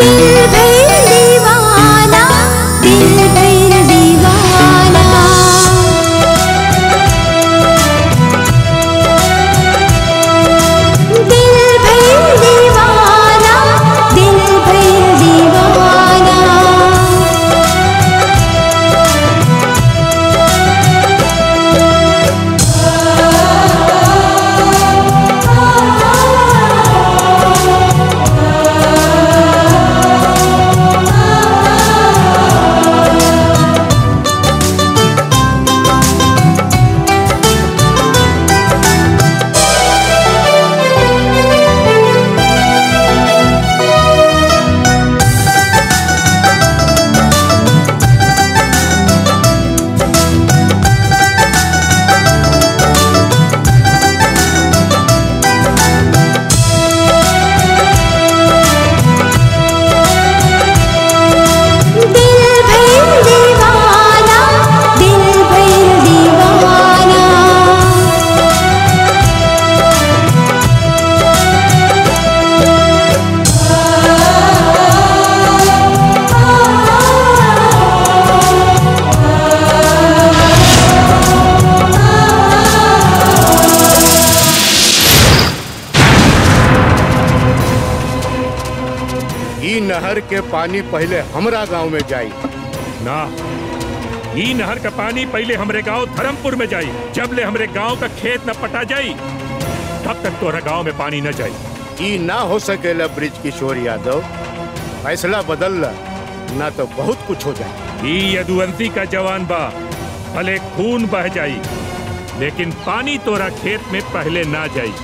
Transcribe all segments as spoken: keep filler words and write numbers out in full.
नहर के पानी पहले हमरा गांव में जाई ना। ई नहर का पानी पहले हमरे गांव धर्मपुर में जाई। जब ले हमरे गांव का खेत न पटा जाई तब तक तोरा गांव में पानी न जाई। ई ना हो सकेला ब्रिज किशोर यादव, फैसला बदल ला ना तो बहुत कुछ हो जाए। ई यदुवंती का जवान बा, भले खून बह जाई लेकिन पानी तोरा खेत में पहले ना जाई।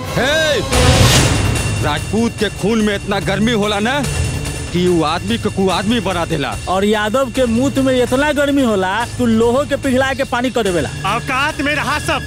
राजपूत के खून में इतना गर्मी होला ना कि वो आदमी को कु आदमी बना देला। और यादव के मुंह में इतना गर्मी होला तू लोहो के पिघला के पानी कर देवेला। औकात में रहा सब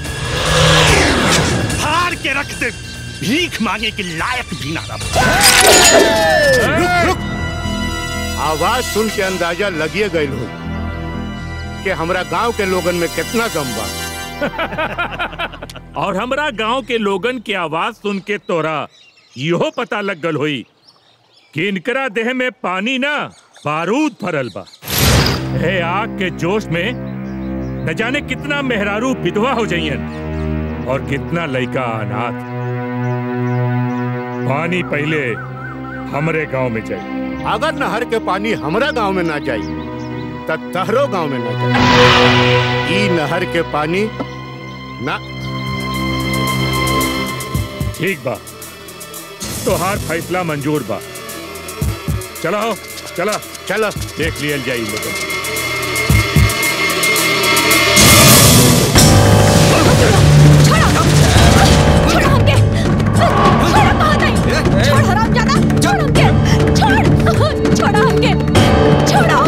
फाड़ के रख दे, भीख मांगे के लायक भी ना रहा। रुक रुक, आवाज सुन के अंदाजा लगिए गई हो कि हमरा गांव के लोगन में कितना दम बा। और हमरा गांव के लोगन की आवाज सुन के तोरा यो पता लग गल होई कि इनकरा देह में पानी ना बारूद भरल बा। हे आग के जोश में न जाने कितना मेहरारू विधवा हो जाइयन और कितना लड़का अनाथ। पानी पहले हमरे गांव में जाई। अगर नहर के पानी हमरा गांव में ना जाई तब तहरो गांव में ना जाई। ई नहर के पानी ना। ठीक बा, तोहार फैसला मंजूर बा। चलो चला चला देख लिया जाई लोगों। छोड़ हमके, छोड़ कहाँ गई? छोड़ हरामजादा, छोड़ हमके, छोड़, छोड़ हमके, छोड़ो।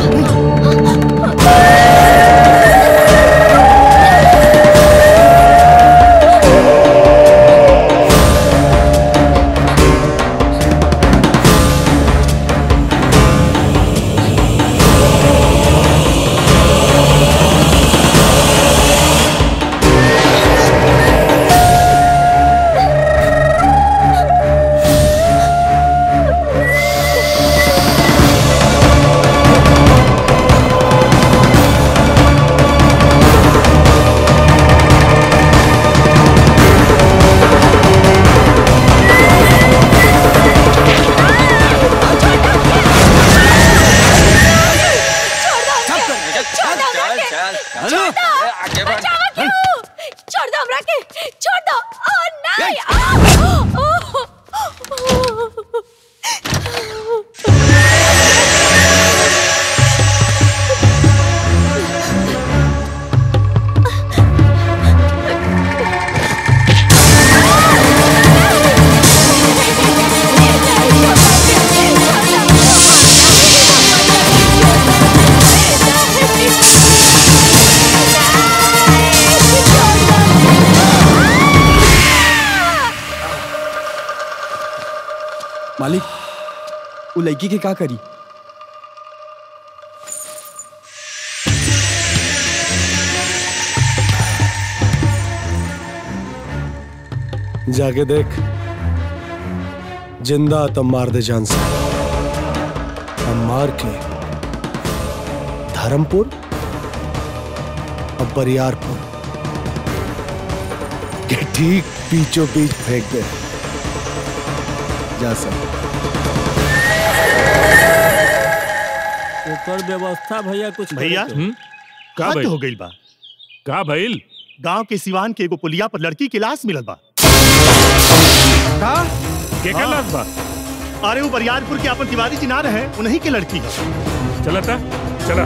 छोड़ दो हमरा के, छोड़ दो। ओ नहीं, मालिक, वो लड़की के का करी? जाके देख, जिंदा तो मार दे जान से। हम मार के धर्मपुर और बरियारपुर के ठीक बीचों बीच फेंक दे। जा सक ओकर व्यवस्था भैया कुछ भैया का हो गई बा? का भइल? गांव के सिवान के एगो पुलिया पर लड़की के लाश मिलल बा। का के का लाश बा? अरे वो बरियारपुर के अपन तिवारी जी ना रहे, उन्हीं के लड़की। चला था चला।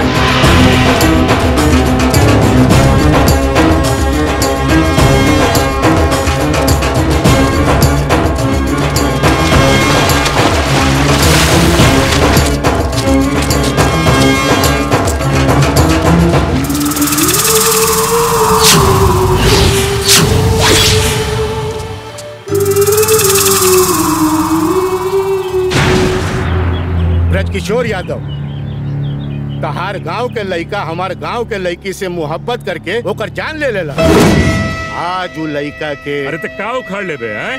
किशोर यादव, तहार गांव के लड़का हमार गांव के लड़की से मोहब्बत करके ओकर जान ले लेला। आज वो लड़का के अरे ते का उखाड़ ले बे हैं?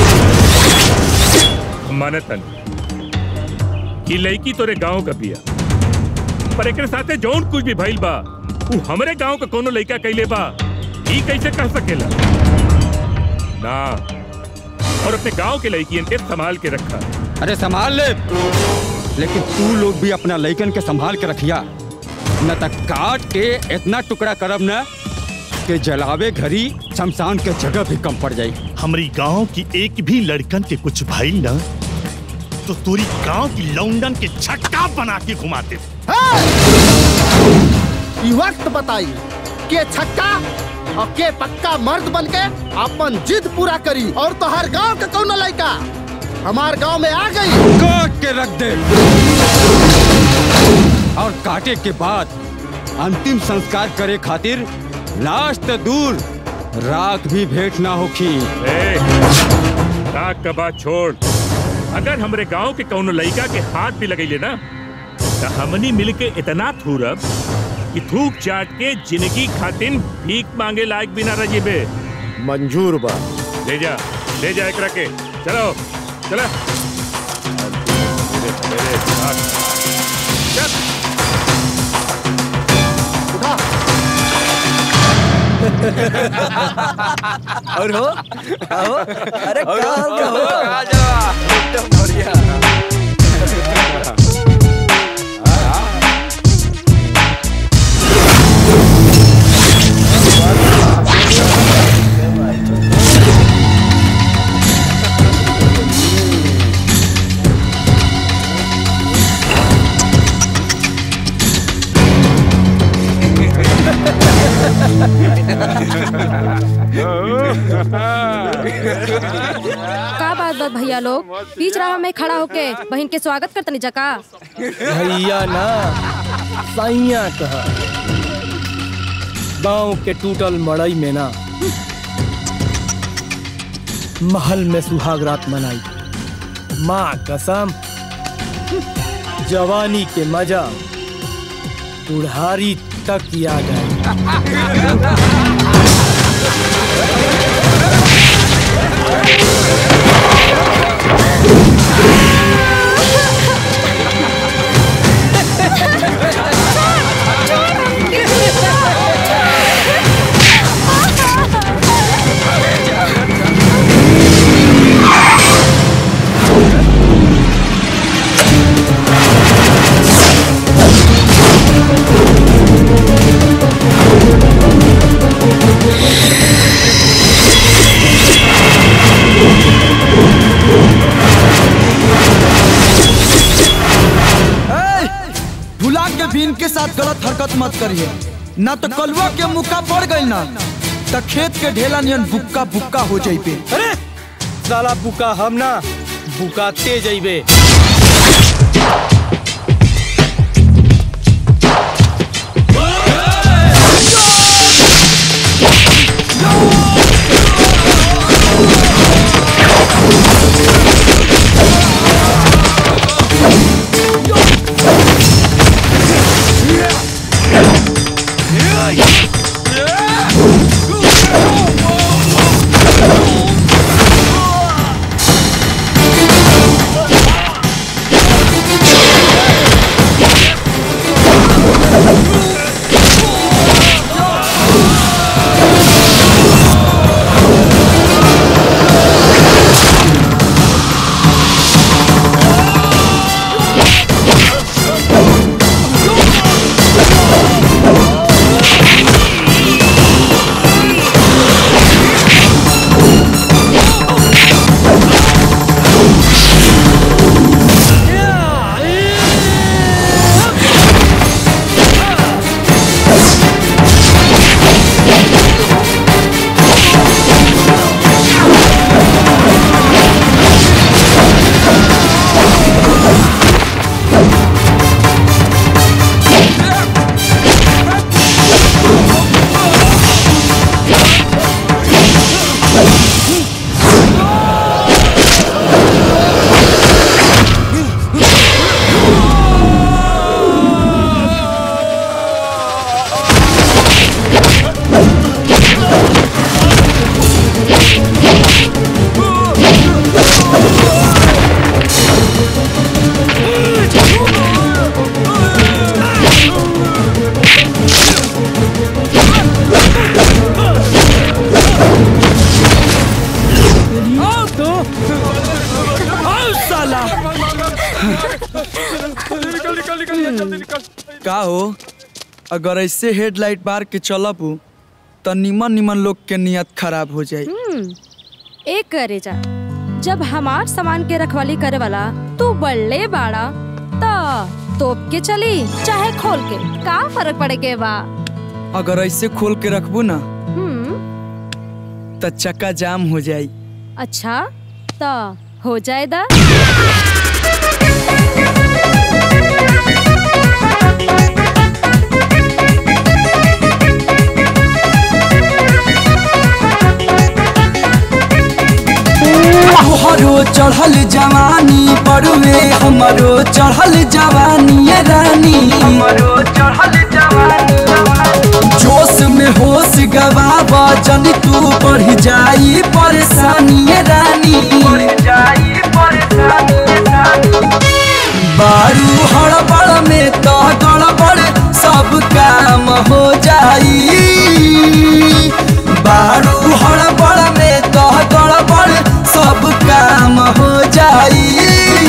माने तन कि लड़की तोरे गांव का बिया, पर एकरे साथे जौन कुछ भी भइल बा वो हमरे गांव का कोनो लड़का कइले बा, ई कैसे कह सकेला? ना, और अपने गांव के लड़कियन के संभाल के रखा। अरे संभाल ले, लेकिन तू लोग भी अपना लइकन के संभाल के रखिया, न तक काट के इतना टुकड़ा करब न कि जलावे घरी शमशान के जगह भी कम पड़ जाई। हमारी गांव की एक भी लड़कन के कुछ भाई न तो पूरी गांव की लौंडन के छक्का बना के घुमाते। वक्त बताई के छक्का और के पक्का मर्द बन के अपन जिद पूरा करी, और तो हर गांव के कौन लड़का हमार गांव में आ गई। काट के रख दे, और काटे के बाद अंतिम संस्कार करे खातिर लाश तो दूर राख भी भेंट ना होखी। राख का बात छोड़, अगर हमरे गांव के कौनो लड़का के हाथ भी लगेले ना तो हमनी मिलके इतना थूरब कि थूक चाट के जिंदगी खातिर भीख मांगे लायक भी ना रही बे। मंजूर बा। ले जा ले जा एकरा के, चलो चला। और हो आओ, अरे क्या हो? आ जाओ, एकदम बढ़िया। का बात बात भैया लोग बीच राह में खड़ा होके बहन के स्वागत करतनी जका। भैया ना सैया कहा, गांव के टूटल मड़ई में ना महल में सुहाग रात मनाई। माँ कसम जवानी के मजा बुढ़ारी तक याद आई। के साथ गलत हरकत मत करिए, ना तो कलवा के मुक्का पड़ गई ना तो खेत के ढेला नियन बुक्का बुक्का हो जाइबे। अरे साला बुका हम ना बुका ते जाइबे। साला का हो अगर ऐसे हेडलाइट बार के चलब तो निमन निमन लोग के नियत खराब हो जाए। एक करे जा जब हमार सामान के रखवाली करे वाला तू बड़ले बाड़ा तो तोप के चली चाहे खोल के का फर्क पड़े के बा। अगर ऐसे खोल के रखबू ना तो चक्का जाम हो जाए। अच्छा तो हो जाए दा। हमारो चढ़ल जवानी पर में हमारो चढ़ल जवानी रानी हमारो चढ़ल जवानी जोश में होश गवाबा जन तू बढ़ जाई परेशानी रानी बढ़ जाई परेशानी रानी बारू हड़बड़ में तो गड़बड़ सब काम हो जाई बारू हड़बड़ में तो गड़बड़ सब काम हो जाई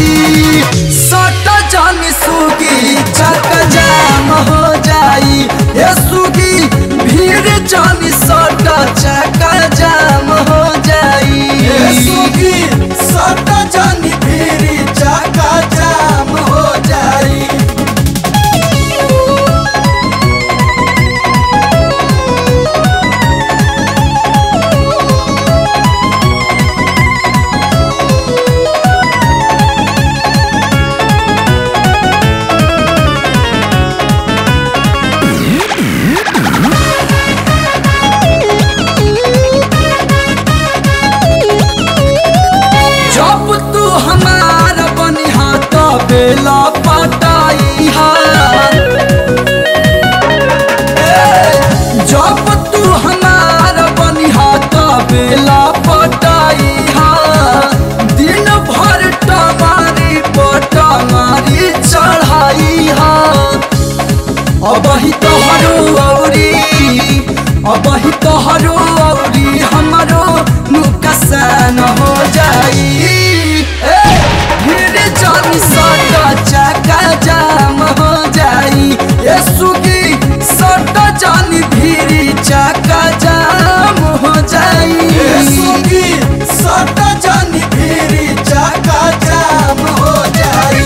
सट जान सुगी चक जाम हो जाई ये सुगी भीड़ जान सट चक जाम हो जाई ये सुगी सट जान भीड़ चक जाम हो जाई। बेला पटाई जब तू हमारा बनिहा तो बेला पटाई दिन भर टमारी पटमारी चढ़ाई अब ही तोहरो औरी अब ही तोहरो औरी हमारो नुकसान हो जाई जानी सटा चका जाम हो जाई ये सुगी सटा जानी भीरी चका जाम हो जाई ये सुगी सटा जानी भीरी चका जाम हो जाई।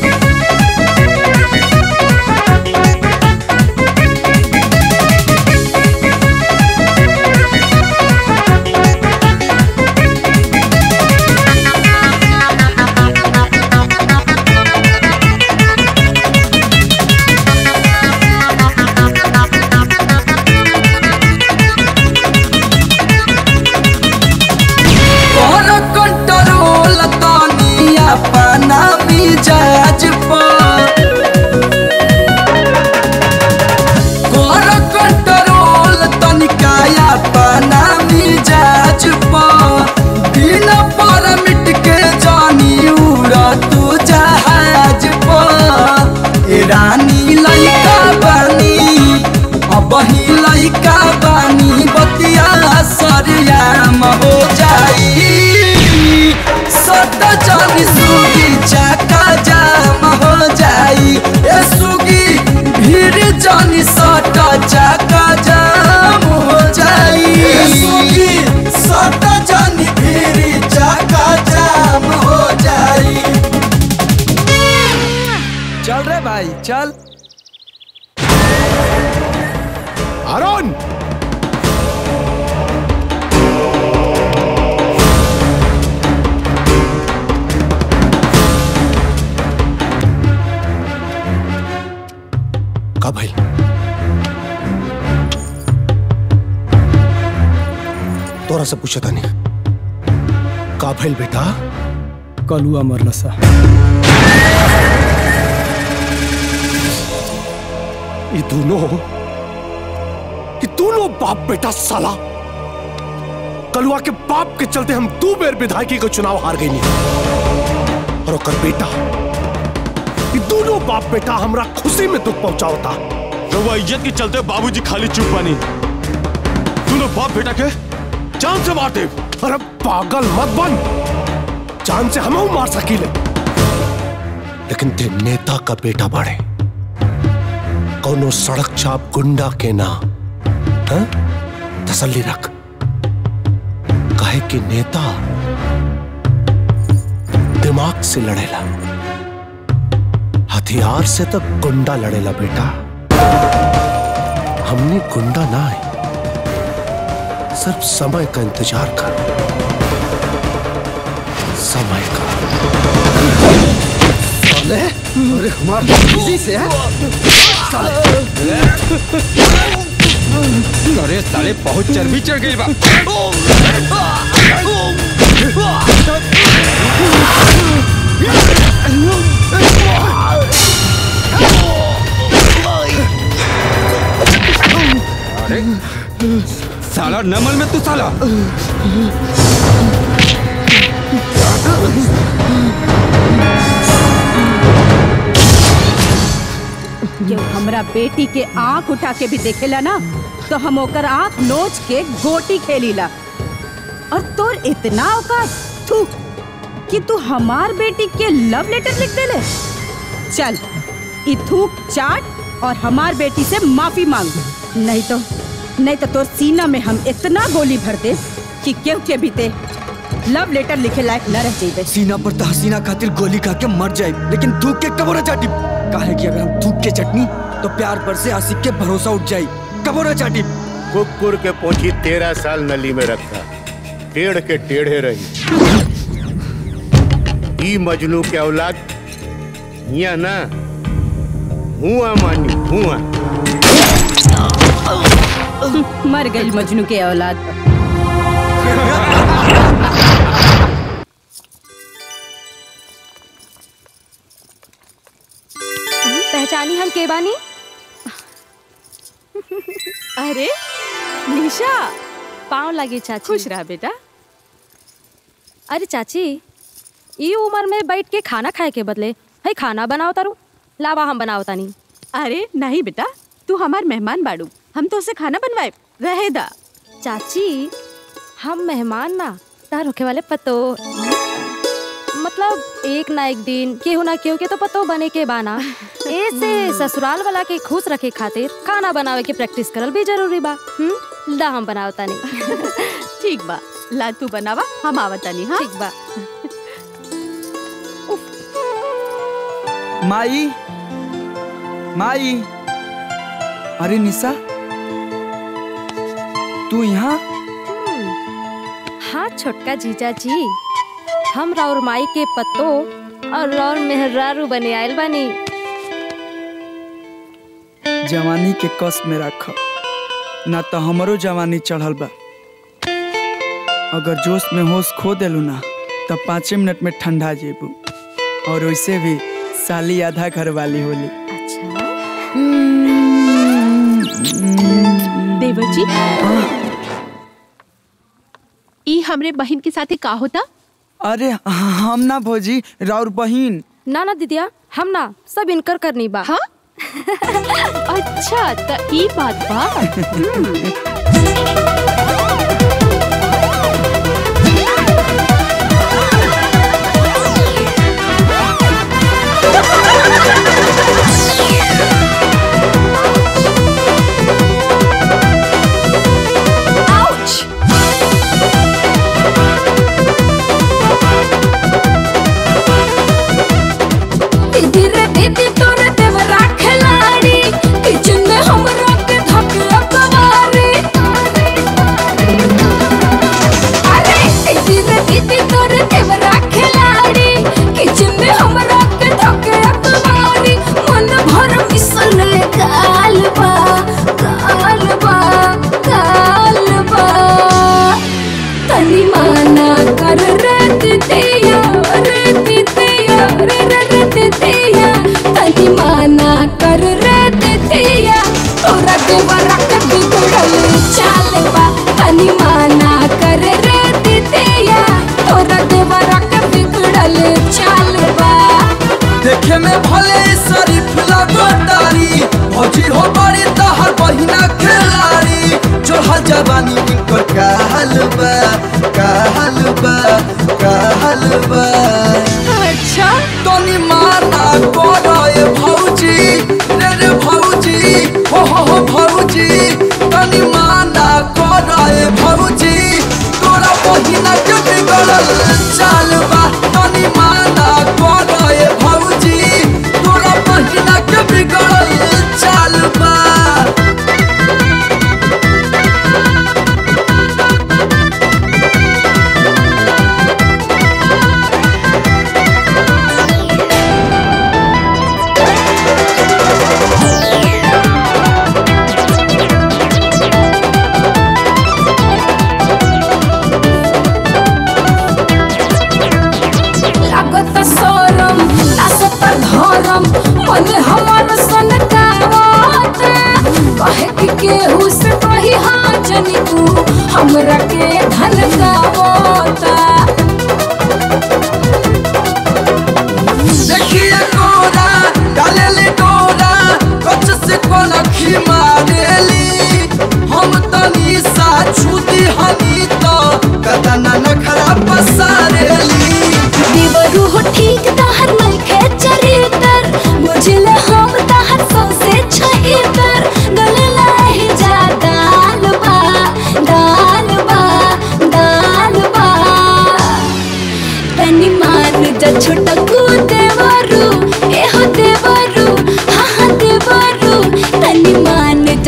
रानी लइका बानी अब ही लइका बानी बतिया सरियाम हो जाई सट जानी सुगी चका जाम हो जाई ए सुगी भीड़ जानी सट चका जाम हो जाई ए सुगी सट जानी भीड़ चका जाम हो जाई। चल रे भाई चल। अरुण का भाई तोरा से पूछा था नहीं का भाई बेटा कलुआ मरला सा ये दोनों ये दोनों बाप बेटा साला कलुआ के बाप के चलते हम दो बार विधायकी का चुनाव हार गई नहीं और ओकर बेटा ये दोनों बाप बेटा हमरा खुशी में दुख पहुंचाओ था रउआ इज्जत के चलते बाबूजी खाली चुप बनी दोनों बाप बेटा के जान से मार दे। अरे पागल मत बन जान से हम मार सकीले लेकिन ते नेता का बेटा बाड़े, कौनो सड़क छाप गुंडा के ना। हाँ? तसल्ली रख, काहे कि नेता दिमाग से लड़ेला, हथियार से तो गुंडा लड़ेला बेटा। हमने गुंडा ना है, सिर्फ समय का इंतजार कर, समय का। साले, अरे हमारे बिजी से है साले। अरे साले बहुत चर्बी चढ़ गई बा। अरे साला नमल में तू साला। जो हमरा बेटी के आंख उठा के भी देखेला ना तो हम ओकर आंख नोच के गोटी खेलीला। और तोर इतना औकात थू कि तू हमार बेटी के लव लेटर लिख देले। चल ई थूक चाट और हमार बेटी से माफी मांग, नहीं तो नहीं तो तोर सीना में हम इतना गोली भर दे कि केहू के भी ते लव लेटर लिखे लायक न रह जाइबे। सीना पर तो हसीना खातिर गोली खा के मर जाए, लेकिन थूक के कबो न चाटी। काहे कि अगर हम थूक के चटनी तो प्यार पर से आशिक के भरोसा उठ जाए, कबो न चाटी। कुकुर के पोंछी तेरह साल नली में रखा, टेढ़ के टेढ़े रही। ई मजनू के औलाद यहाँ ना हुआ मानी हुआ। मर गई मजनू के औलाद। पहचानी हम के बानी? अरे निशा, पाँव लगी चाची। खुश रहा बेटा। अरे चाची, ये उम्र में बैठ के खाना खाए के बदले है खाना बनाओ तारू, लावा हम बनाओ तानी। अरे नहीं बेटा, तू हमार मेहमान बाड़ू, हम तो उसे खाना बनवाए रहे दा। चाची हम मेहमान ना तार होके वाले पतो, मतलब एक ना एक दिन केहू ना केहू के तो पतो बने के बाना। ऐसे ससुराल वाला के खुश रखे खातिर खाना बनावे के प्रैक्टिस करल भी जरूरी बा। हम्म ला हम बनाओ तानी। ठीक बा, ला तू बनावा, हम आवतानी। हाँ ठीक बा। माई माई, अरे निशा तू यहाँ? हाँ छोटका जीजा जी, हम राउर माई के पत्तो और राउर मेहरारू बने आयल बानी। जवानी के कस में रख, ना तो हमरो जवानी चढ़ल बा। अगर जोश में होश खो देलू ना तो पाँच मिनट में ठंडा जेबू। और वैसे भी साली आधा घर वाली होली। अच्छा देवर जी, ई हमरे बहन के साथे का होता? अरे हम ना भौजी, राउर बहिन। ना ना दीदिया, हम ना सब इनकर करनी बा। हाँ? अच्छा त ई बात बा। देखे में भले शरीफ लगो तारी, भौजी हो बड़ी तहर बहिना खिलाड़ी। चढ़ल जवानी इनकर कहल बा, कहल बा, कहल बा। अच्छा तनी माना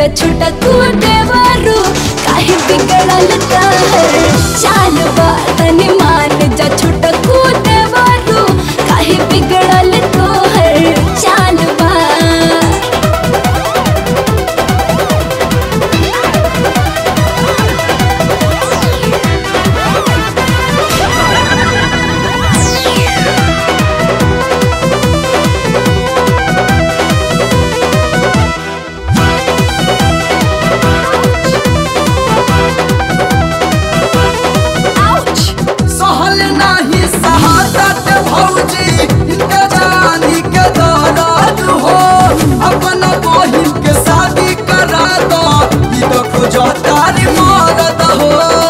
जा छोटा कूदे वारू काहे बिगड़ल तहर चाल बा तनी मान जा छोटा कूदे वारू काहे बिगड़ल तोहर चाल बा सहल नाही सहादत भौजी इनका जानी के दर्द हो अपना बहिन के शादी करा दो ई तो खोजो तारी मरद हो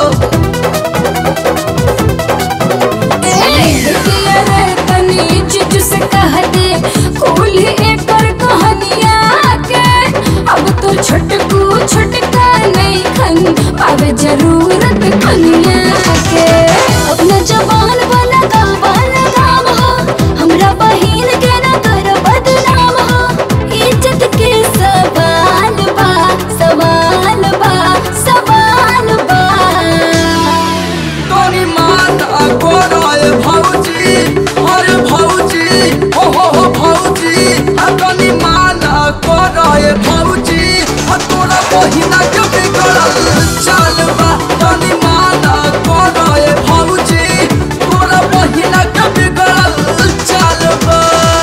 तनी चुच से कह दे खोल एक और कहानिया के अब तो छटकू छटका नहीं खन पावे जरूरत कनिया के अपना जवान वाला गावा लगाम हो हमरा बहिन के ना कर बदनाम हो इज्जत के सवाल बा सवाल बा सवाल बा तोनी मान अकोराए भौजी और भौजी हो हो हो भौजी तोनी मान अकोराए भौजी तोरा बहिना के बिगड़ल चाल बा तोनी मान अकोराए भौजी तोरा बहिना के बिगड़ल चाल बा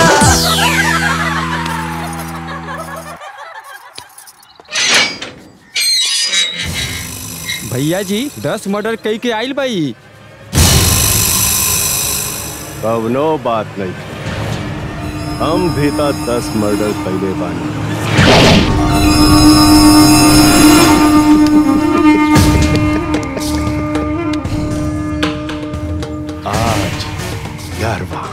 भैया जी दस मर्डर कई के आइल भाई। कवनो बात नहीं, हम भी तो दस मर्डर कैले बानी। आज ग्यारहवां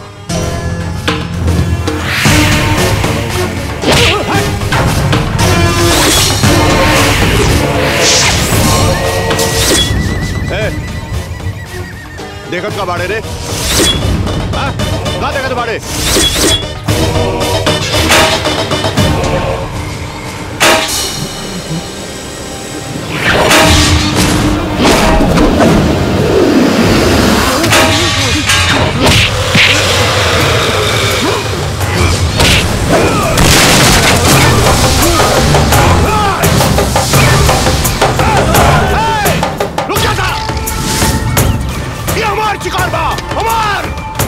देखत का बाड़े रे? हाँ? का देखत बाड़े? शिकार बा हमार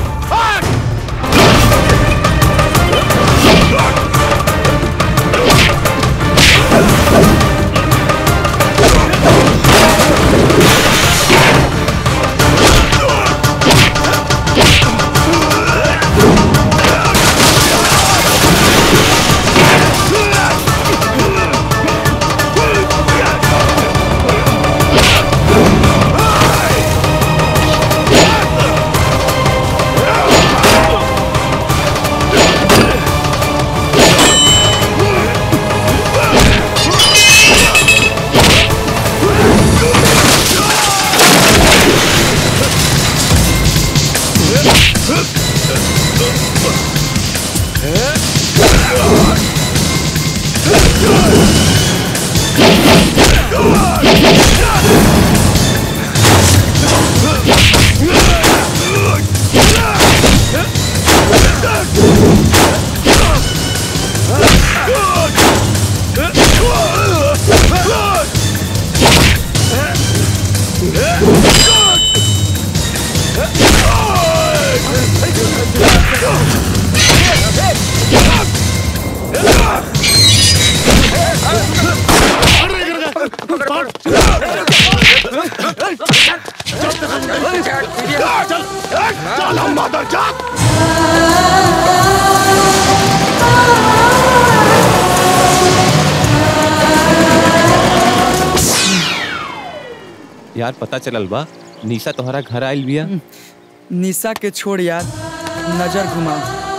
यार पता चलल बा निशा तुम्हारा घर आइल बिया। निशा के छोड़ यार, नजर घुमा,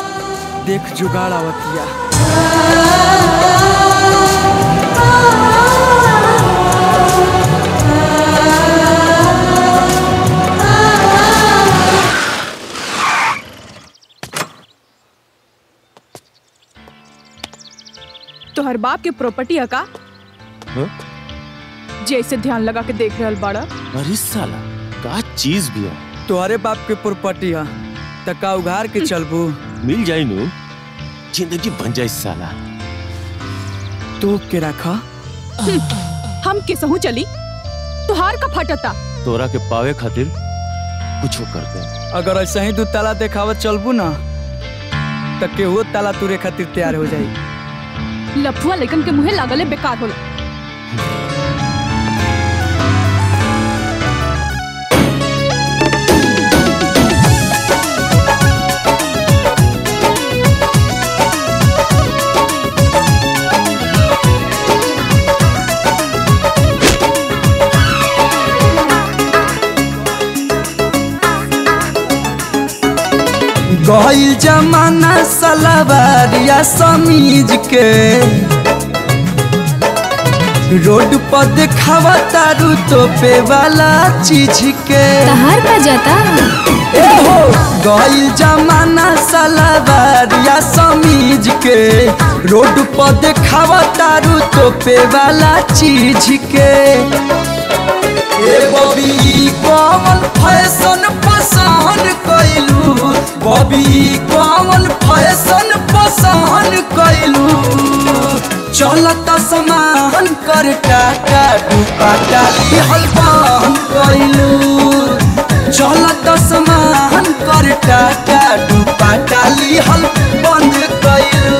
देख जुगाड़ आवतिया। तोहर बाप के प्रॉपर्टी है का? जैसे ध्यान लगा के देख रहल बाड़ा। अरे साला का चीज भी है। तुम्हारे बाप के प्रॉपर्टी है तका उघार के चलबू। मिल जाई नु जिंदगी बन जाए साला। तो के रखा हम किसहू चली तुहार का फटता। तोरा के पावे खातिर कुछ कर दे। अगर ऐसा ही दू ताला देखावत चलबू ना तो केहू ताला तुरे खातिर तैयार हो जाई। लफुआ लेकिन के मुहे लागले बेकार होला। गइल जमाना सलवारिया समीज के रोड पर देखावा तारू तोपे वाला चीज के तहार का जाता ए हो गइल जमाना सलवारिया समीज के रोड पर देखावा तारू तोपे वाला चीज के ए बबी कौन फैशन पसंद कइलू बबी कौन फैशन पसंद कइलू चलता समान कर टाटा दुपट्टा हलवान कइलू चलता समान कर टाटा दुपट्टा हल बंद कइलू।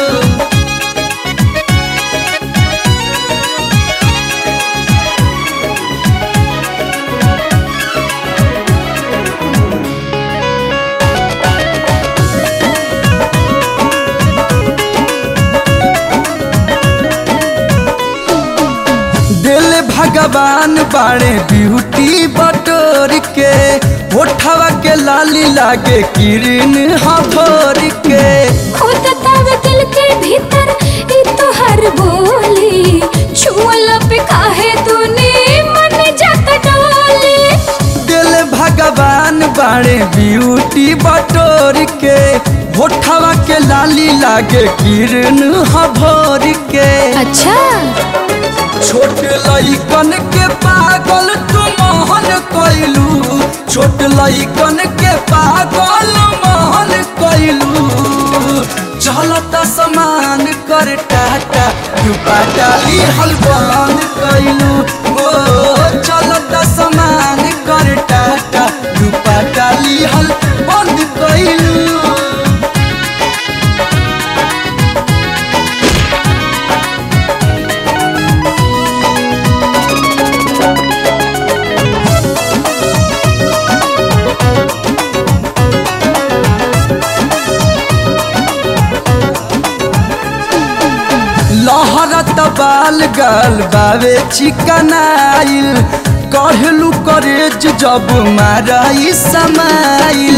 भगवान बाड़े ब्यूटी बटोर के होठवा के लाली लागे किरण हथोर के खुद तावे दिल के भीतर ई तो हर बोली छुअला पे काहे तूने मन जात डोली। दिल भगवान बाड़े ब्यूटी बटोर के होठवा के लाली लागे किरण हथोर के। अच्छा छोट लइकन के पागल तू मोहन कइलू छोट लइकन के पागल मोहन कइलू चलता समान कर टाटा दुपट्टा हलवान कइलू ओ चलता समान कर टाटा दुपट्टा हल बंद कइलू। लहरत बाल गाल बावे चिकनाइल कहलू करेज जब माराई समाइल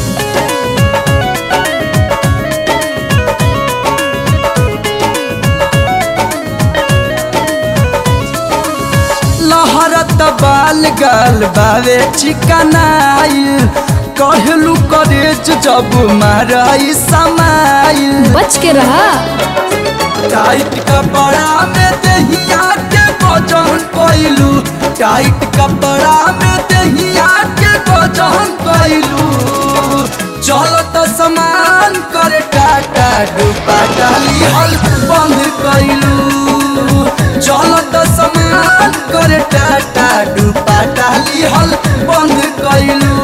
लहरत बाल गाल बावे चिकनाइल कहलू करेज जब माराई समाइल। बच के रहा टाइट कपड़ा में दहिया के वजन कइलू टाइट कपड़ा में दहिया के वजन कइलू चलत समान कर टाटा दुपट्टा हल बंद कइलू चलत समान कर टाटा दुपट्टा हल बंद कइलू।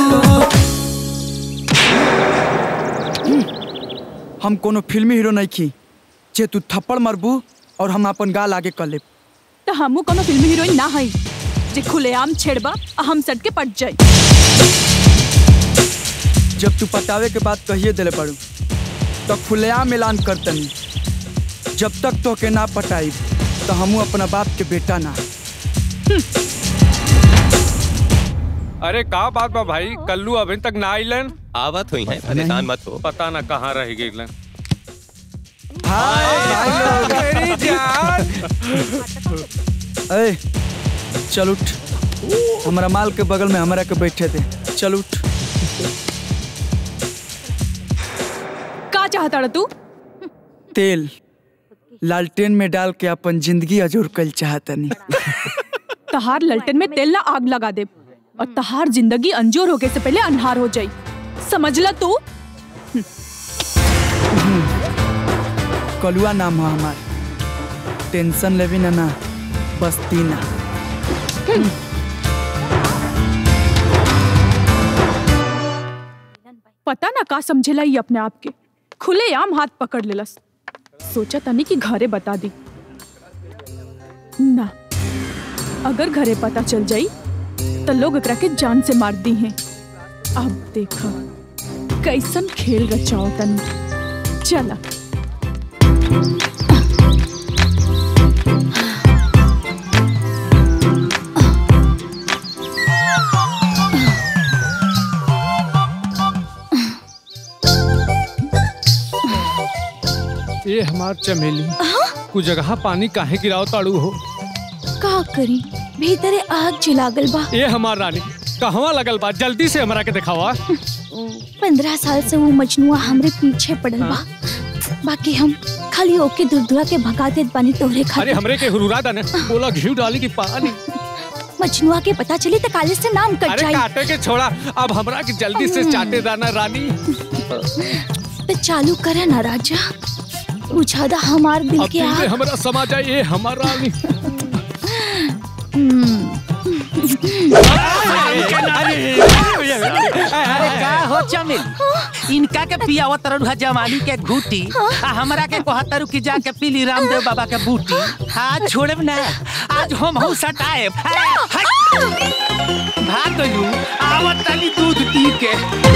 हम कोनो फिल्मी हीरो नहीं खी जे तू थप्पड़ मारबू और हम अपन गाल आगे कर लेब। तो हमू कोनो फिल्मी हीरोइन ना हई जे खुलेआम छेड़बा आ हम सट के पट जाई। जब तू पटावे के बात कहिए दिले पड़ू तो खुलेआम ऐलान करतनी जब तक तो के ना पटाई तो हमू अपना बाप के बेटा ना। अरे का बात बा भाई कल्लू अभी तक ना आइलन। आवत हुई है परेशान मत हो। पता ना कहाँ रह गइलन। मेरी जान। ए, चल उठ हमारा माल के बगल में हमारा के बैठे थे चल उठ। का चाहता तू? तेल लालटेन में डाल के अपन जिंदगी अजूर कल चाहतनी। तहार ललटेन में तेल ना आग लगा दे और तहार जिंदगी अंजोर होके से पहले अन्हार हो जाई, समझला तू? कलुआ नाम है हमार, टेंशन लेवी ना ना बस्ती ना। पता ना का समझेला ही अपने आप के, खुले आम हाथ पकड़ लेलस। सोचा तनी कि घरे बता दी ना, अगर घरे पता चल जाई तो लोग एकरा के जान से मार दी हैं। अब देखा कैसन खेल रचाओ तनी। चला ये हमार चमेली कुछ जगह पानी काहे गिराओ ताड़ू हो? का करी भीतरे आग जलागल बा। ये हमार रानी कहवा लगल बा, जल्दी से हमरा के दिखावा। पंद्रह साल से वो मजनुआ हमरे पीछे पड़ल बा, बाकी हम खाली ओके दुर्दुरा के भगा देत बानी तोहरे खातिर। अरे हमरे के हुरुरा दाने बोला घी डाली की पानी। मजनुआ के पता चली तो काले से नाम कट जाई। अरे काटे के छोड़ा, अब हमरा के जल्दी से चाटे दाना रानी। तो चालू करे ना राजा, बुझादा हमार दिल के आग। हमरा समा जाए ये हमार रानी। अरे का हो चमेली, इनका के पियावा तरह जवानी के घूटी आ हमरा के कहतरु की जाके पीली रामदेव बाबा के बूटी। हाथ छोड़ब ना, आज हम हूँ सटाए भाग गलू आवत तनी दूध पी के।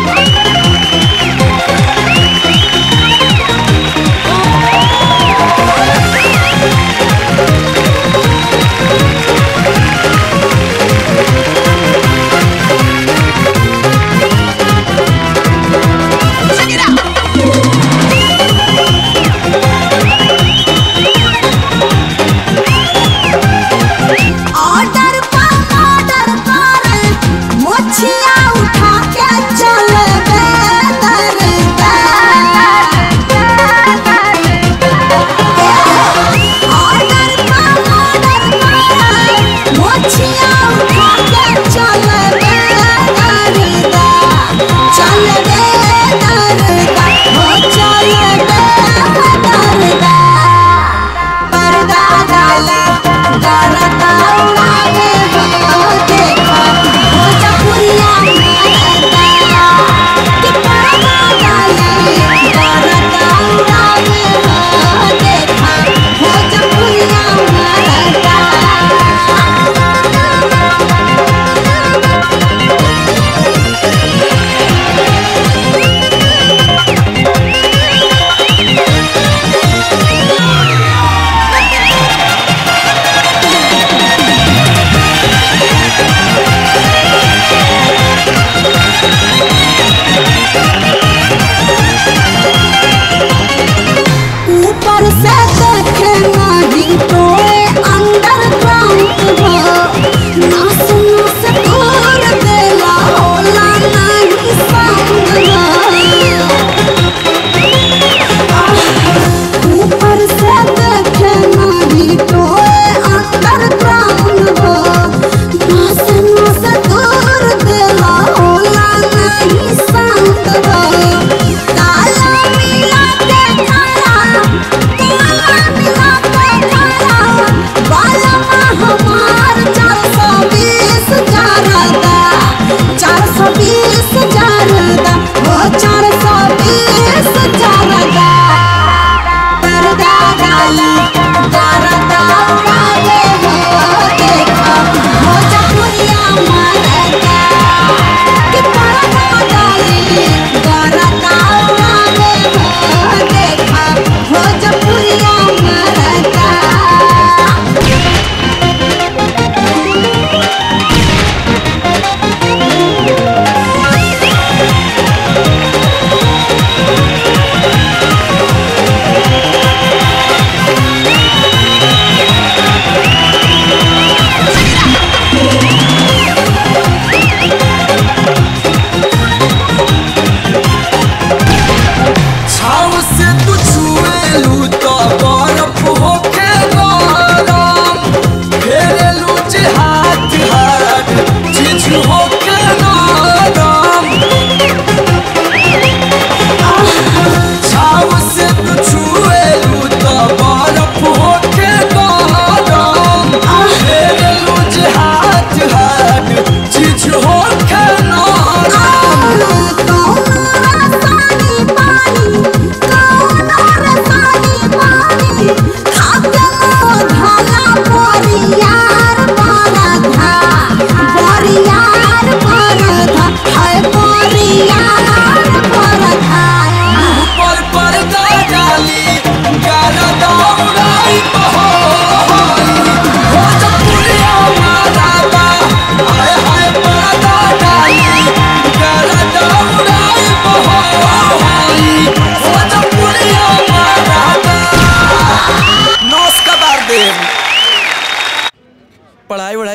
ऑर्डर पर ऑर्डर कर मुछिया उठा के चल बे दरबार।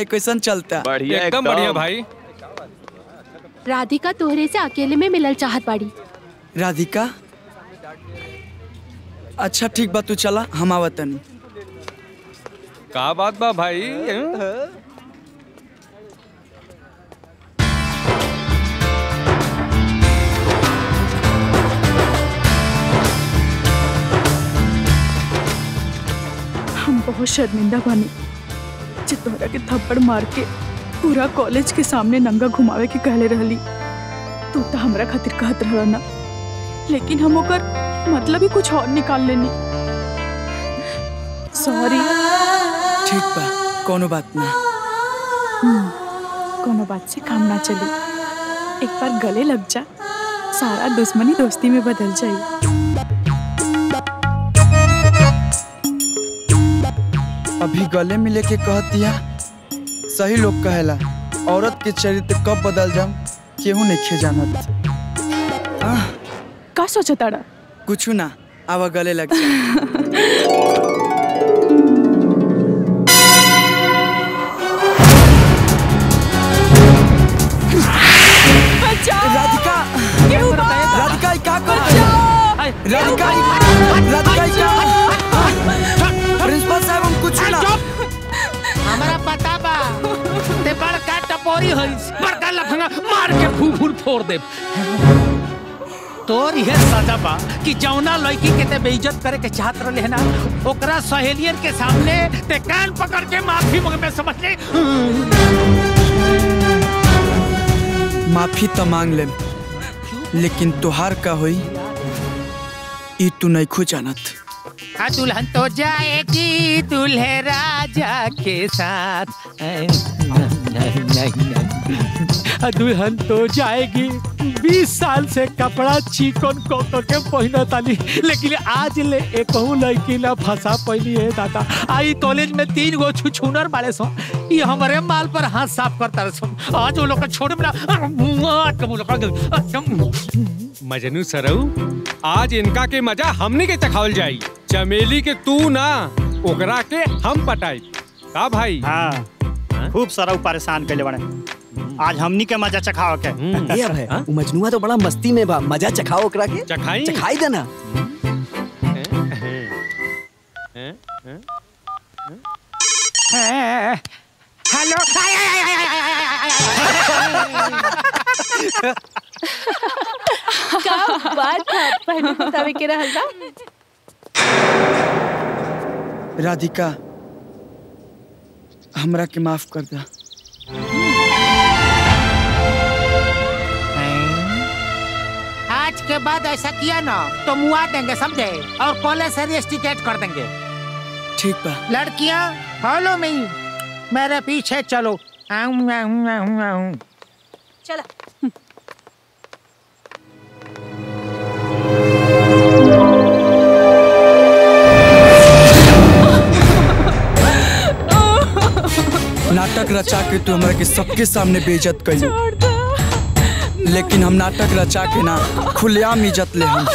कैसन चलता? बढ़िया, एकदम बढ़िया भाई। राधिका तोहरे से अकेले में मिलल चाहत बाड़ी। राधिका? अच्छा ठीक बा, तू चला, हम आवतनी। का बात बा भाई? हम बहुत शर्मिंदा बानी जे तोहरा के थप्पड़ मार के पूरा कॉलेज के सामने नंगा घुमावे के कहले रहली। तू तो हमरा खातिर कहत रहला ना, लेकिन हम ओकर मतलब ही कुछ और निकाल लेनी। सॉरी। ठीक बा, कोनो बात ना। कोनो बात से काम ना चली। एक बार गले लग जा, सारा दुश्मनी दोस्ती में बदल जाई। अभी गले मिले के कह दिया। सही लोग कहेला औरत के चरित्र कब बदल जाम केहू नहीं खे जानत। का सोचा ताड़ा? कुछ ना, आवा गले लग जा। राधिका, राधिका क्या कर रही है? राधिका, राधिका क्या? प्रिंसिपल साहब हम कुछ ना। हमारा पता बा ते बड़का टपोरी होइस, बड़का लफंगा मार के फूफूर फोड़ दे। तोर यह सजा बा कि जौना लड़की के ते बेइज्जत करे के चाहत रहले है ना, ओकरा सहेलियन के सामने ते कान पकड़ के माफी मांगे, समझ ले। माफी तो मांग ले, लेकिन तुहार का होई ई तू नहीं खो जानत। हाँ, दुल्हन तो जाएगी दूल्हे राजा के साथ। दुल्हन तो जाएगी। बीस साल से कपड़ा चिकन को के पहना ताली, लेकिन आज ले एक लड़की ना फंसा पहली है दादा। आई कॉलेज में तीन गो छुछुनर बाड़े सो, ये हमारे माल पर हाथ साफ करता रहे। आज वो लोग छोड़ मेरा मजनू सरऊ, आज इनका के मजा हमनी के चखावल जाई। चमेली के तू ना, ओकरा के हम पटाई। का भाई? हाँ, खूब सारा परेशान कैले बड़े। आज हमनी के मजा चखाओ के। ये अब है, उ मजनुआ तो बड़ा मस्ती में बा, मजा चखाओ ओकरा के। चखाई चखाई देना। हेलो, क्या बात था, पहले बतावे के रहल बा। राधिका, हमरा के माफ कर दा। आज के बाद ऐसा किया ना तो मुआ देंगे, समझे? और कॉलेज से रेस्टिकेट कर देंगे। ठीक बा। लड़कियां फॉलो मी, मेरे पीछे चलो। आऊं आऊं आऊं आऊं। चला। नाटक रचा के तू हमरा के सबके सामने बेइज्जत कइली, लेकिन हम नाटक रचा के ना, खुलेआम इज्जत ले हम।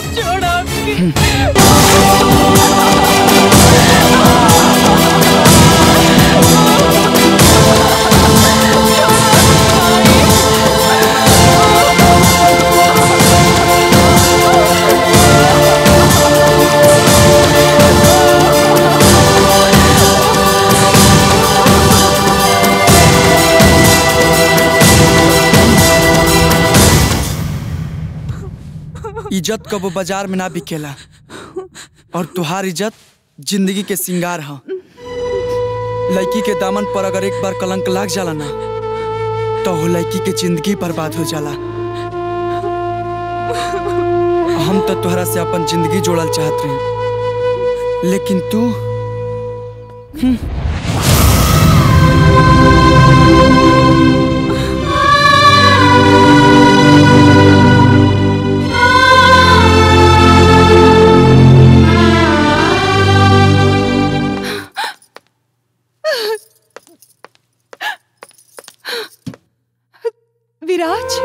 इज्जत कबो बाजार में ना बिकेला, और तुहार इज्जत जिंदगी के सिंगार है। लड़की के दामन पर अगर एक बार कलंक लग जाला ना, तो वो लड़की के जिंदगी बर्बाद हो जाला। हम तो तुहरा से अपन जिंदगी जोड़ल चाहत रहे, लेकिन तू विराज,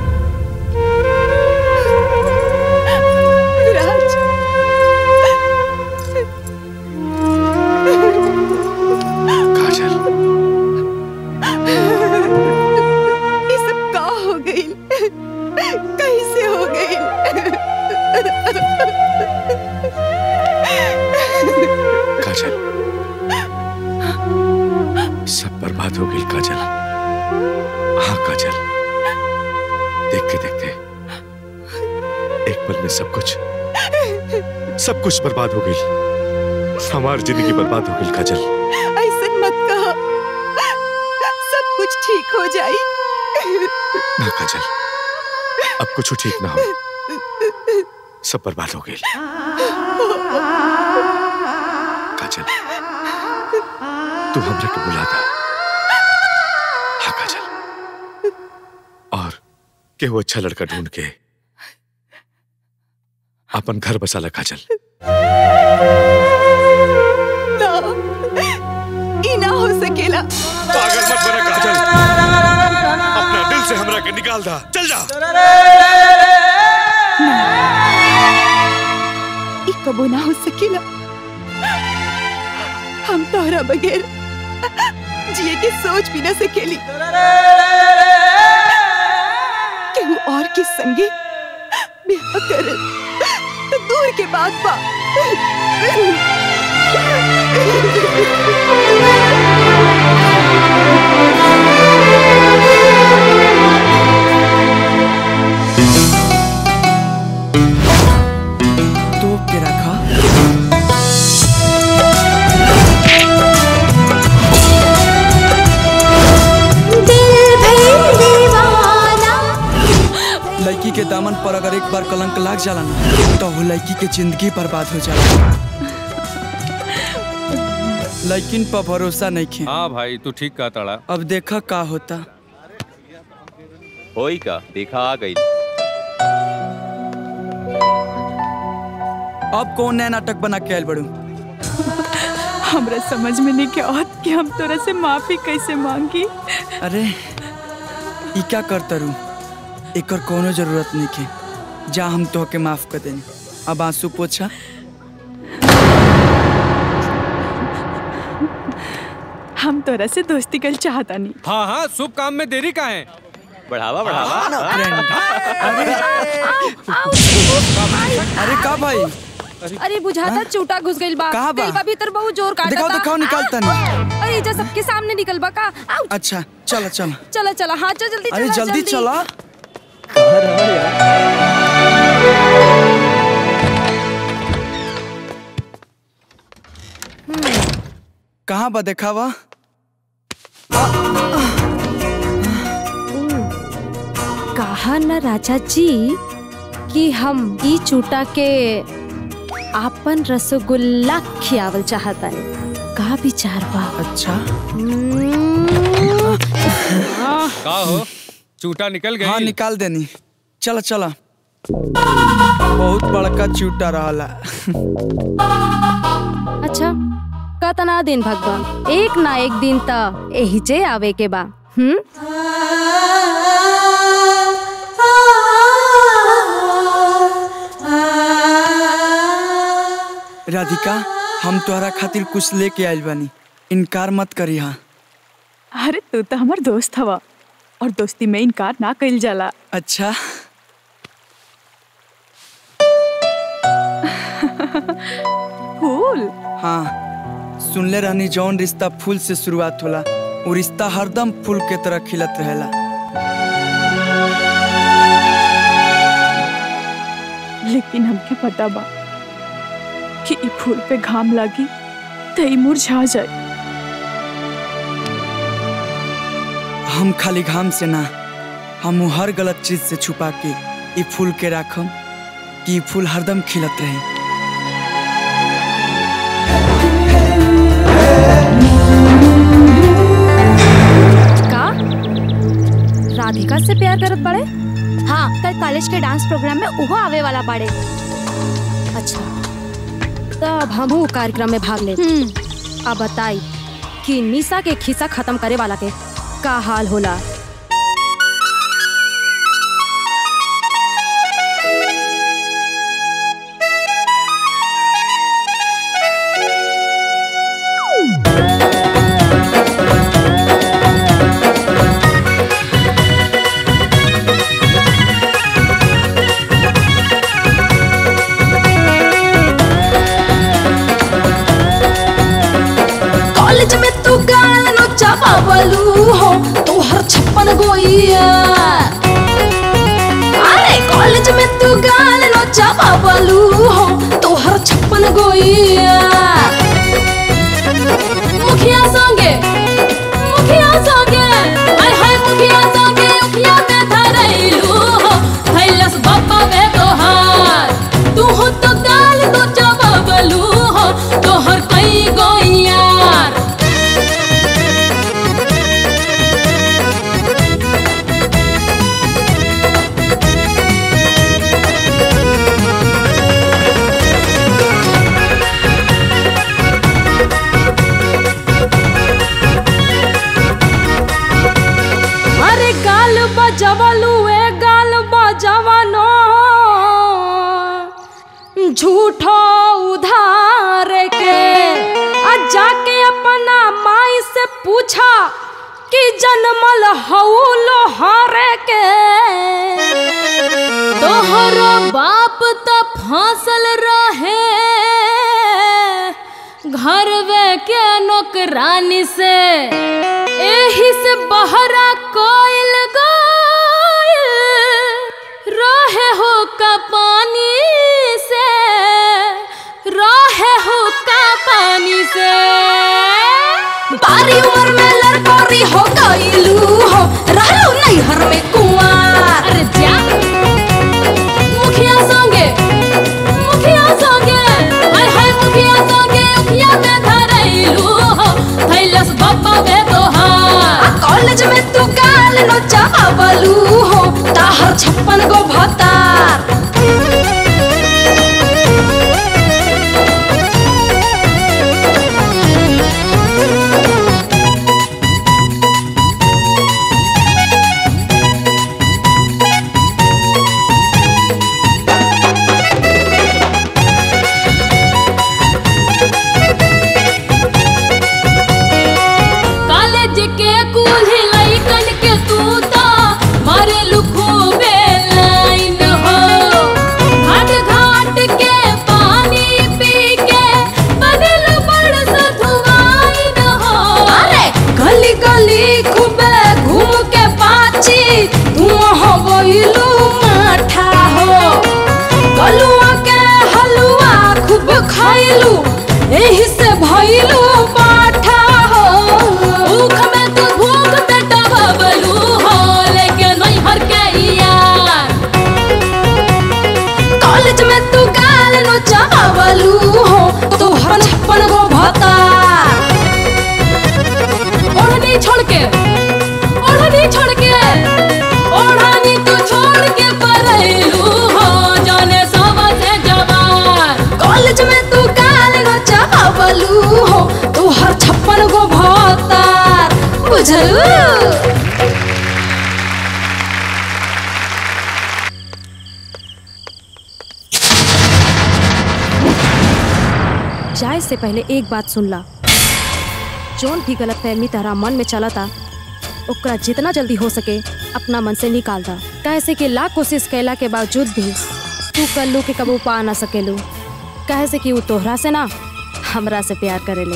विराज, काजल, सब बर्बाद हो गई काजल। हाँ काजल, देखते देखते एक पल में सब कुछ सब कुछ बर्बाद हो गई। हमारी जिंदगी बर्बाद हो गई काजल। ऐसे मत कहो, सब कुछ ठीक हो जाई। ना काजल, अब कुछ ठीक ना हो, सब बर्बाद हो गई। काजल, तू हमरे को बुला दा। हाँ काजल, और के वो अच्छा लड़का ढूंढ के अपन घर बसा ला काजल। ना, ई ना हो सकेला। पागल मत बना काजल, अपना दिल से हमरा के निकाल दा। चल जा। ई कबो ना हो सकेला। हम तोहरा बगैर जिए के सोच भी ना सकेली। केहू और के संगे ब्याह कर तो दूर के बात बा। तो के रखा लड़की के दामन पर अगर एक बार कलंक लाग जाला ना तो वो लड़की के जिंदगी बर्बाद हो जाला। लेकिन पर भरोसा नहीं खे। हाँ भाई तू ठीक कहा ताड़ा। अब देखा का होता। होई का देखा आ गई। अब कौन नया नाटक बना के आयल बड़ू? हमरा समझ में नहीं के आवत कि हम तोरा से माफी कैसे मांगी। अरे ई क्या करता रू? एकर कोनो जरूरत नहीं के। जा हम तो के माफ कर देनी। अब आंसू पोछा। हम तोरा से दोस्ती कर चाहता नहीं। हाँ हाँ शुभ काम में देरी का है। बढ़ावा बढ़ावा। अरे का भाई? अरे बुझाता चूटा घुस गइल बा। कहाँ बा? गइल बा भीतर बहुत जोर काटता। दिखाओ दिखाओ निकालता नहीं। अरे जा सबके सामने निकल बा का। अच्छा चला चला। चला चला हाँ चल जल्दी अरे चला जल्दी चला। कहाँ बा देखावा? कहा न राजा जी कि हम ई चूटा के आपन रसगुल्ला खियावल चाहता है। का विचार बा? अच्छा का हो चूटा निकल गई? हाँ निकाल देनी। चला चला। बहुत बड़का चूटा रहला। अच्छा कतना दिन भगवान एक ना एक दिन त एही जे आवे के बा। हम्म राधिका हम तोहरा खातिर कुछ लेके आइल बानी, इनकार मत करी। हाँ अरे तू तो हमार दोस्त हवा और दोस्ती में इनकार ना कइल जाला। अच्छा फूल? हाँ सुनले रहनी जौन रिश्ता फूल से शुरुआत होला वो रिश्ता हरदम फूल के तरह खिलत रहेला। लेकिन हमके पता बा कि ई फूल पे घाम लागी तो ई मुरझा जाए। हम खाली घाम से ना, हम हर गलत चीज से छुपा के ई फूल के राखम कि ई फूल हरदम खिलत रहे। राधिका से प्यार करत बड़े? हाँ कल कॉलेज के डांस प्रोग्राम में उहो आवे वाला बाड़े। अच्छा तब हम कार्यक्रम में भाग ले। अब बताई कि निशा के खिस्सा खत्म करे वाला के का हाल होला। झूठो उधार के आ जाके अपना माई से पूछा कि जन्मल हऊ लोहारे के। तोहरो बाप त फांसल रहे घरवे के नौकरानी से, एही से बहरा कोइल गोइल रहे हो का पानी से, रहे हो का पानी से। बारी उम्र में लड़कोरी हो गइलू हो, रहलू नैहर में कुंवार। अरे जा मुखिया संगे मुखिया संगे हाय हाय मुखिया संगे उखिया में धरैलू हो, थैलस बाबा वे तोहार। कॉलेज में तू गाल नचावलू हो, ताहर छप्पन गो भतार। एही से भइलू पाठा हो, भूख में तू भूख बेटा बबलू हो, लेके नैहर के यार। कॉलेज में तू गाल नचावलू हो, तोहर छप्पन गो भतार। ओढ़नी छोड़ के ओढ़नी छोड़ के ओढ़नी तू छोड़ के परेलू हो, जाने सबसे जवान। कॉलेज में तू चावलू हो, तू हर छप्पन गो भतार। बुझलू जाए से पहले एक बात सुन ला, जोन भी गलत फहमी तारा मन में चला था ओकरा जितना जल्दी हो सके अपना मन से निकाल दा। कैसे कि लाख कोशिश कैला के बावजूद भी तू कल्लू के कबू पा ना सकेलू, कैसे कि वो तोहरा से ना हमरा से प्यार करेले।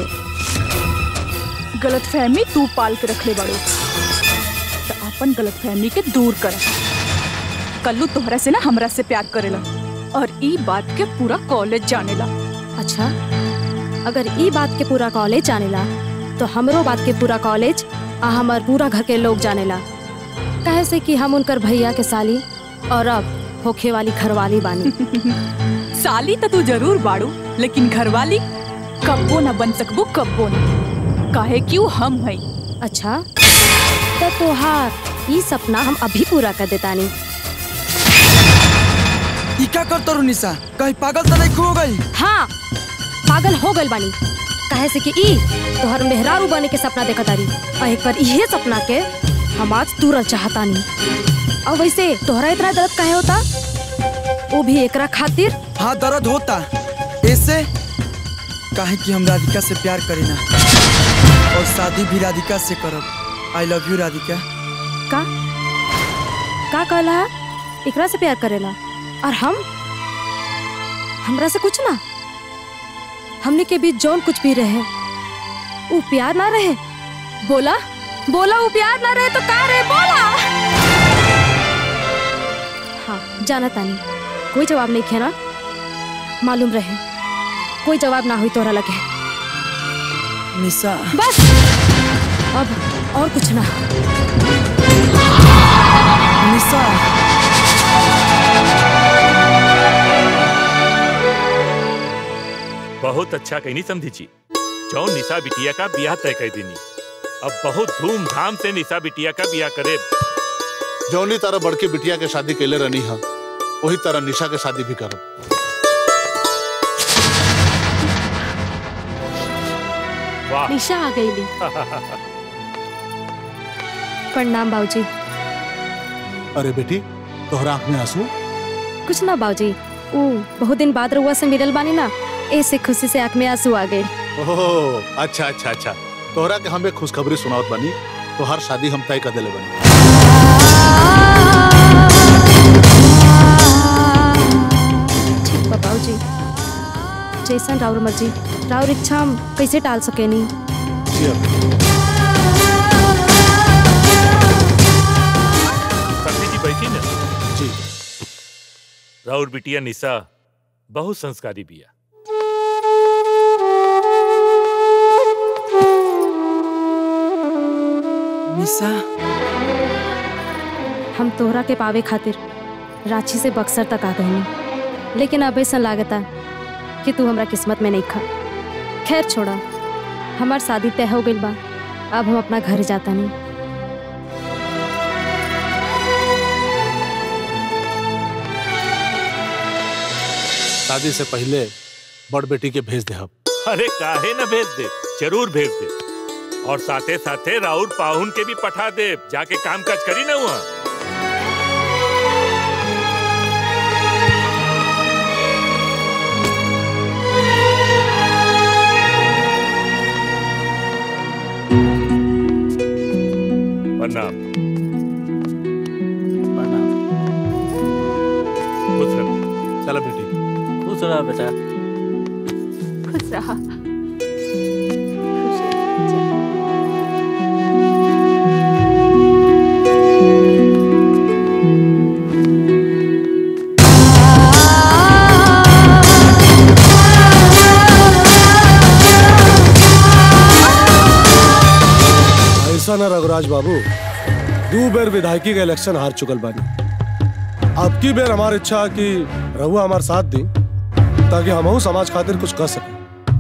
गलत फहमी तू पाल के रख ले बड़ो, तो अपन गलत फहमी के दूर कर। कल्लू तोहरा से ना हमरा से प्यार करेला, और ई बात के पूरा कॉलेज जानेला। अच्छा, अगर ई बात के पूरा कॉलेज जानेला तो हमरो बात के पूरा कॉलेज आ हमार पूरा घर के लोग जानेला। कहे से कि हम उनकर भैया के साली और अब होखे वाली घरवाली बानी। साली तो तू जरूर बाड़ू, लेकिन घरवाली कब्बो न बन सकबो, कब्बो न। काहे क्यों हम है। अच्छा, तो तोहार ई सपना हम अभी पूरा कर देतानी। ई क्या करतो निशा, कहीं पागल तो नहीं हो गई? हाँ, पागल हो गई बानी। कहे से कि ई तोहर मेहरारू बने के सपना देखा तारी, और एक बार इहे सपना के हम आज तुरंत चाहता नहीं। और वैसे तोहरा इतना दर्द काहे होता? वो भी एकरा खातिर? हाँ, दर्द होता ऐसे काहे कि हम राधिका से प्यार करी ना, और शादी भी राधिका से करब। I love you Radhika. का का कहला? एकरा से प्यार करेला और हम हमरा से कुछ ना? हमने के बीच जौन कुछ भी रहे वो प्यार ना रहे? बोला बोला वो प्यार ना रहे तो का रहे? बोला। हाँ, जाना तानी कोई जवाब नहीं खे ना, मालूम रहे कोई जवाब ना हुई तोरा लगे। निशा बस, अब और कुछ ना। निशा बहुत अच्छा कहनी समझी जी, जो निशा बिटिया का ब्याह तय कर देनी। अब बहुत धूमधाम से निशा बिटिया का ब्याह करे। जौनी तारा बड़के बिटिया के शादी कैले रहनी है, वही तारा निशा के शादी भी करब। वाह, निशा आ गई। प्रणाम बाबूजी। अरे बेटी, तोहरा आँख में आंसू? कुछ ना बाबूजी, ओ बहुत दिन बाद रउआ से मिलल बानी ना, ऐसे खुशी से आँख में आंसू आ गए। ओह अच्छा अच्छा अच्छा, तोहरा के हमें खुशखबरी सुनावत बानी, तो हर शादी हम तय कर देले बानी। ठीक बा बाबूजी, जैसन राउर मर्जी, राउर इच्छा हम कैसे टाल सकेनी। शांति जी बैठी ना। जी। राउर बिटिया निशा बहुत संस्कारी बिया। निशा, हम तोहरा के पावे खातिर रांची से बक्सर तक आ गए, लेकिन अब ऐसा लागता कि तू हमरा किस्मत में नहीं खा। खैर छोड़ा, हमार शादी तय हो गई बा, अब हम अपना घर जाता नहीं। शादी से पहले बड़ बेटी के भेज दे हम। अरे काहे न भेज दे, जरूर भेज दे। और साथे साथे राउर पाहुन के भी पठा दे, जाके काम काज करी ना वहाँ। प्रणाम। खुश रहो। चलो बेटी। खुश रहा बेटा। खुश रहा। ऐसा ना रघुराज बाबू, दो बेर विधायकी का इलेक्शन हार चुकल बानी। अब की बेर हमारी इच्छा कि रहुआ हमारे साथ दी, ताकि हम समाज खातिर कुछ कर सके।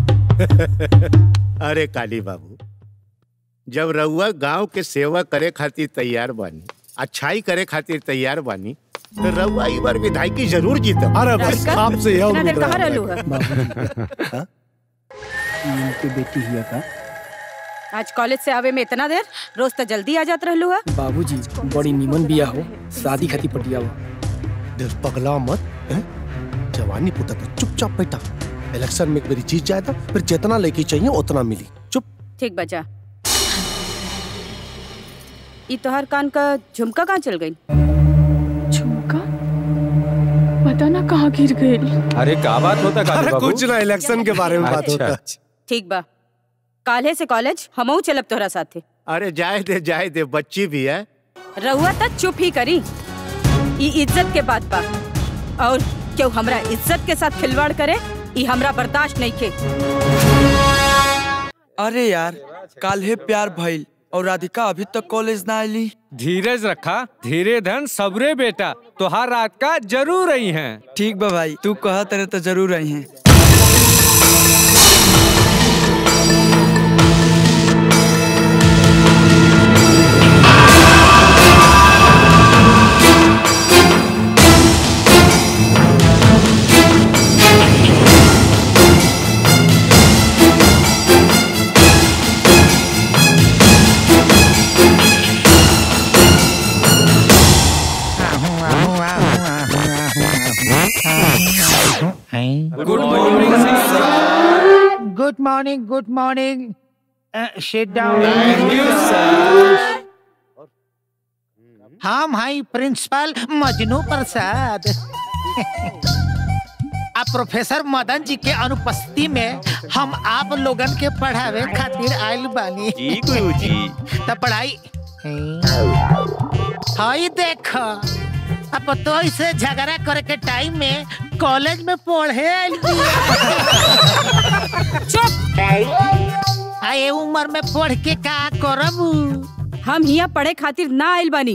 अरे काली बाबू, जब रउआ गांव के सेवा करे खातिर तैयार बानी, अच्छाई करे खातिर तैयार बानी, तो रउआ एक बार विधायकी जरूर जीता। अरे बस आपसे यह उम्मीद रहा। इनकी बेटी हिया का आज कॉलेज से आवे में इतना देर, रोज तो जल्दी आ जात रहलू है। बाबूजी बड़ी नीमन बिया हो, शादी खातिर पटिया हो। दिल पगला मत है? जवानी पुता तो चुपचाप बैठा, इलेक्शन में एक बारी जीत जाए था, फिर जितना लेके चाहिए उतना मिली। चुप। ठीक बचा। ये तोहर कान का झुमका कहाँ चल गई? झुमका पता ना कहाँ गिर गई। अरे क्या बात होता काली बाबू? कुछ ना, इलेक्शन के बारे में बात होता। ठीक बा, काल्हे से कॉलेज हमहू चलब तोहरा साथे। अरे जाए दे जाए दे, बच्ची भी है। रहुआ तक चुप ही करी, ये इज्जत के बात बा, और क्यों हमरा इज्जत के साथ खिलवाड़ करे, ये हमरा बर्दाश्त नहीं के। अरे यार, काल्हे प्यार भइल और राधिका अभी तक कॉलेज ना आईली। धीरज रखा, धीरे धन सबरे बेटा, तोहार रात का जरूर रही हैं। ठीक बा भाई, तू कहा तेरे तो जरूर रही हैं। Good morning sir. Good morning, good morning. Sit down. Thank you sir. हम हाई प्रिंसिपल मजनू प्रसाद। अब प्रोफेसर मदन जी के अनुपस्थिति में हम आप लोगन के पढ़ावे खातिर आयल बानी। जी गुरुजी। तो पढ़ाई हाई देख, अब तो इसे झगड़ा करे के टाइम में कॉलेज में पढ़े आयल। चुप। आए उम्र में पढ़ के का करब? हम हिया पढ़े खातिर ना आयल बानी,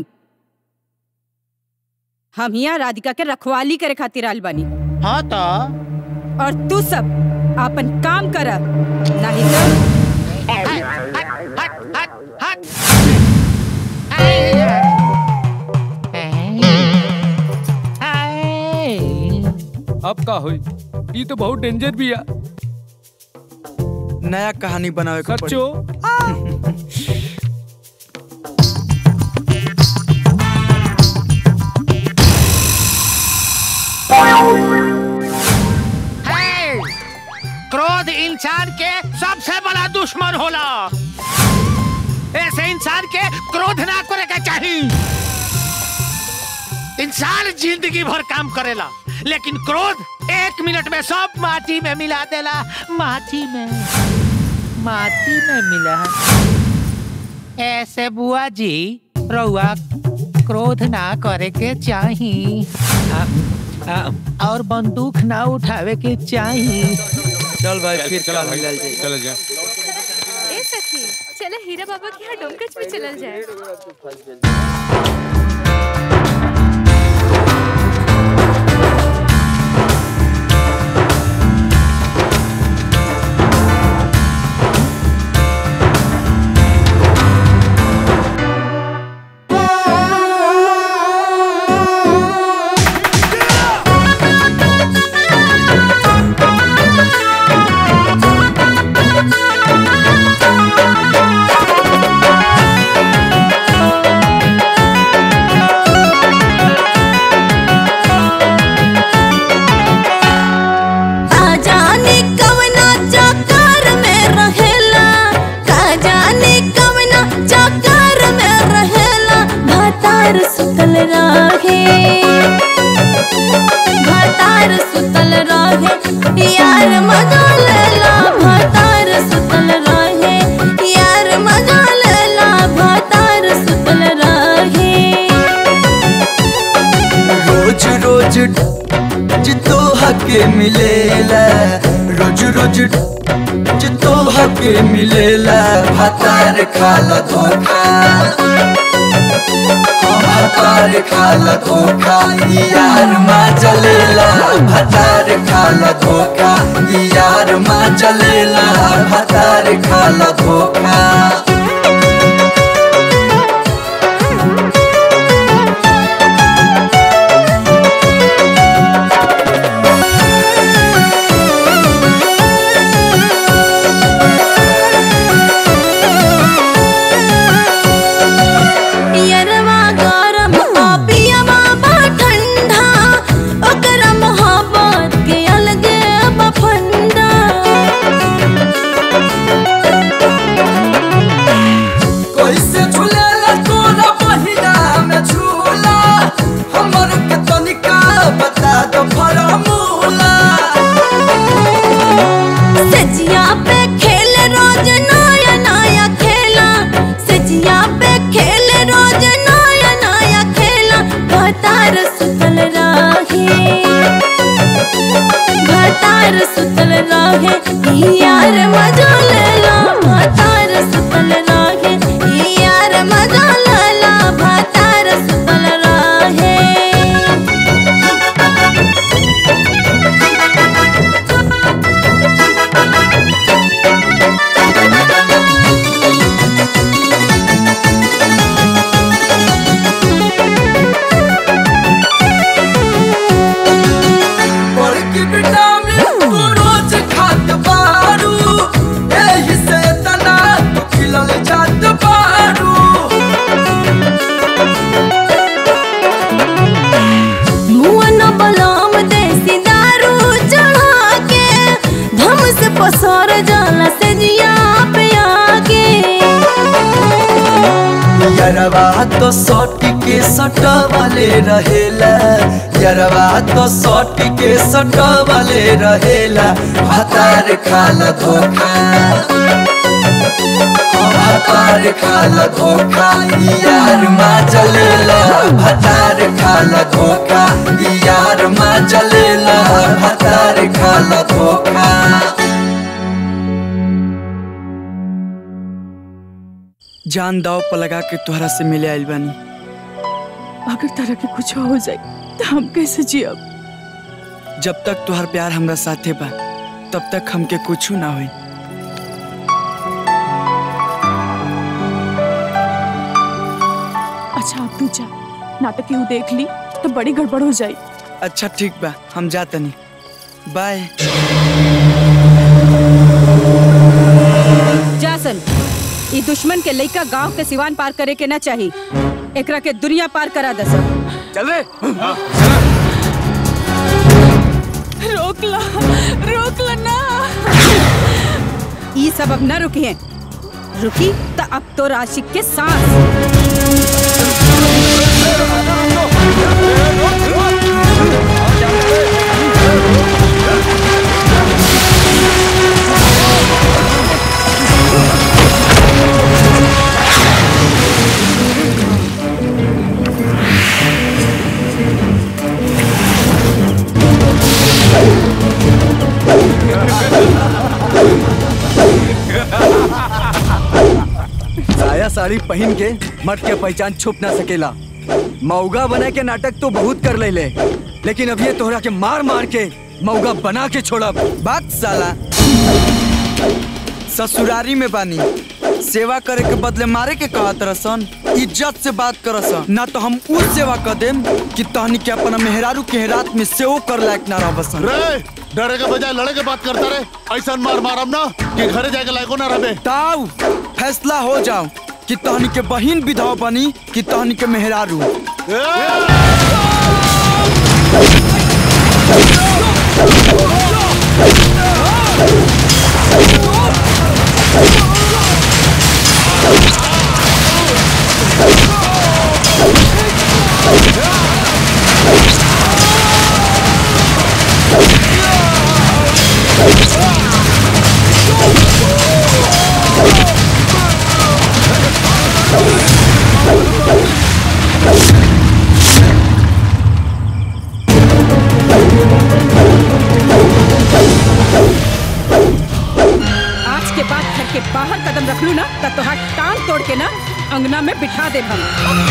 हम हिया राधिका के रखवाली करे खातिर आयल बानी। हाँ तो और तू सब अपन काम कर, नहीं तो अब का होई? ये तो बहुत डेंजर भी है। नया कहानी बनावे के खर्चो। पड़ी। क्रोध इंसान के सबसे बड़ा दुश्मन होला। ऐसे इंसान के क्रोध ना करे के चाहिए। इंसान जिंदगी भर काम करेला, लेकिन क्रोध एक मिनट में सब माटी में मिला देला। माटी में माटी में मिला। ऐसे बुआ जी रउआ क्रोध ना करे के चाहिए और बंदूक ना उठावे के चाहिए। चल भाई फिर चल भाई चल जा। ए सखी चले हीरा बाबा के यहाँ डोमकच में चलल जाए। सुतल रहे भतार सुतल रहे यार मजा लेला भतार सुतल रहे यार मजा लेला भतार सुतल रहे। रोज रोज जितो हके मिलेला रोज रोज जितो हके मिलेला भतार खाला धोखा भतार खाला धोखा यार माँ जलेला भतार खाला धोखा यार माँ जलेला भतार खाला धोखा। सजिया पे खेले रोज नया नया खेला सजिया पे खेले रोज नया नया खेला भतार सुतल रहे भतार सुतल रहे यार मजा लेला भतार सुतल रहे यार मजा लेला भतार सुतल रहे। पसर जाला से जिया पे आगे यरवा तो सट के सट वाले रहेला यरवा तो सट के सट वाले रहेला भतार खाला धोखा भतार खाला धोखा यार माँ जलेला भतार खाला धोखा यार माँ जलेला भतार खाला धोखा। जान दाव पर लगा के तुहरा से मिले आइल बानी। अगर तरह के कुछ हो जाए तो हम कैसे जियब? जब तक तुहार प्यार हमरा साथे बा तब तक हमके कुछ ना होई। अच्छा अब तू जा, ना तो केहू देख ली तो बड़ी गड़बड़ हो जाई। अच्छा ठीक बा, हम जातनी। बाय। जासन ई दुश्मन के लइका गांव के सिवान पार करे के ना चाहिए, एकरा के दुनिया पार करा दस। चल रे। रोक ला, रोक ला ना। सब अब न रुकी हैं। रुकी तो अब तो आशिक के सांस। साया साड़ी पहन के मर्द के पहचान छुप ना सकेला। मौगा बना के नाटक तो बहुत कर ले, ले। लेकिन अब ये तोहरा के मार मार के मौगा बना के छोड़ा। बात साला ससुरारी में बानी, सेवा करे के बदले मारे के कहत रसन। इज्जत से बात करसन, ना तो हम उ सेवा कर देम कि तहनी के अपना मेहरारू के रात में सेव कर लायक ना रहबसन। रे डरे के बजाय लड़े के बात करता रहे। ऐसा मार मारम ना कि घरे जाके लायको ना रहे। ताऊ फैसला हो जाओ कि तहनी के बहिन विधवा बनी कि तहनी के मेहरारू। आज के बाद घर के बाहर कदम रख लू ना तो तोहार टांग तोड़ के ना अंगना में बिठा दे हम।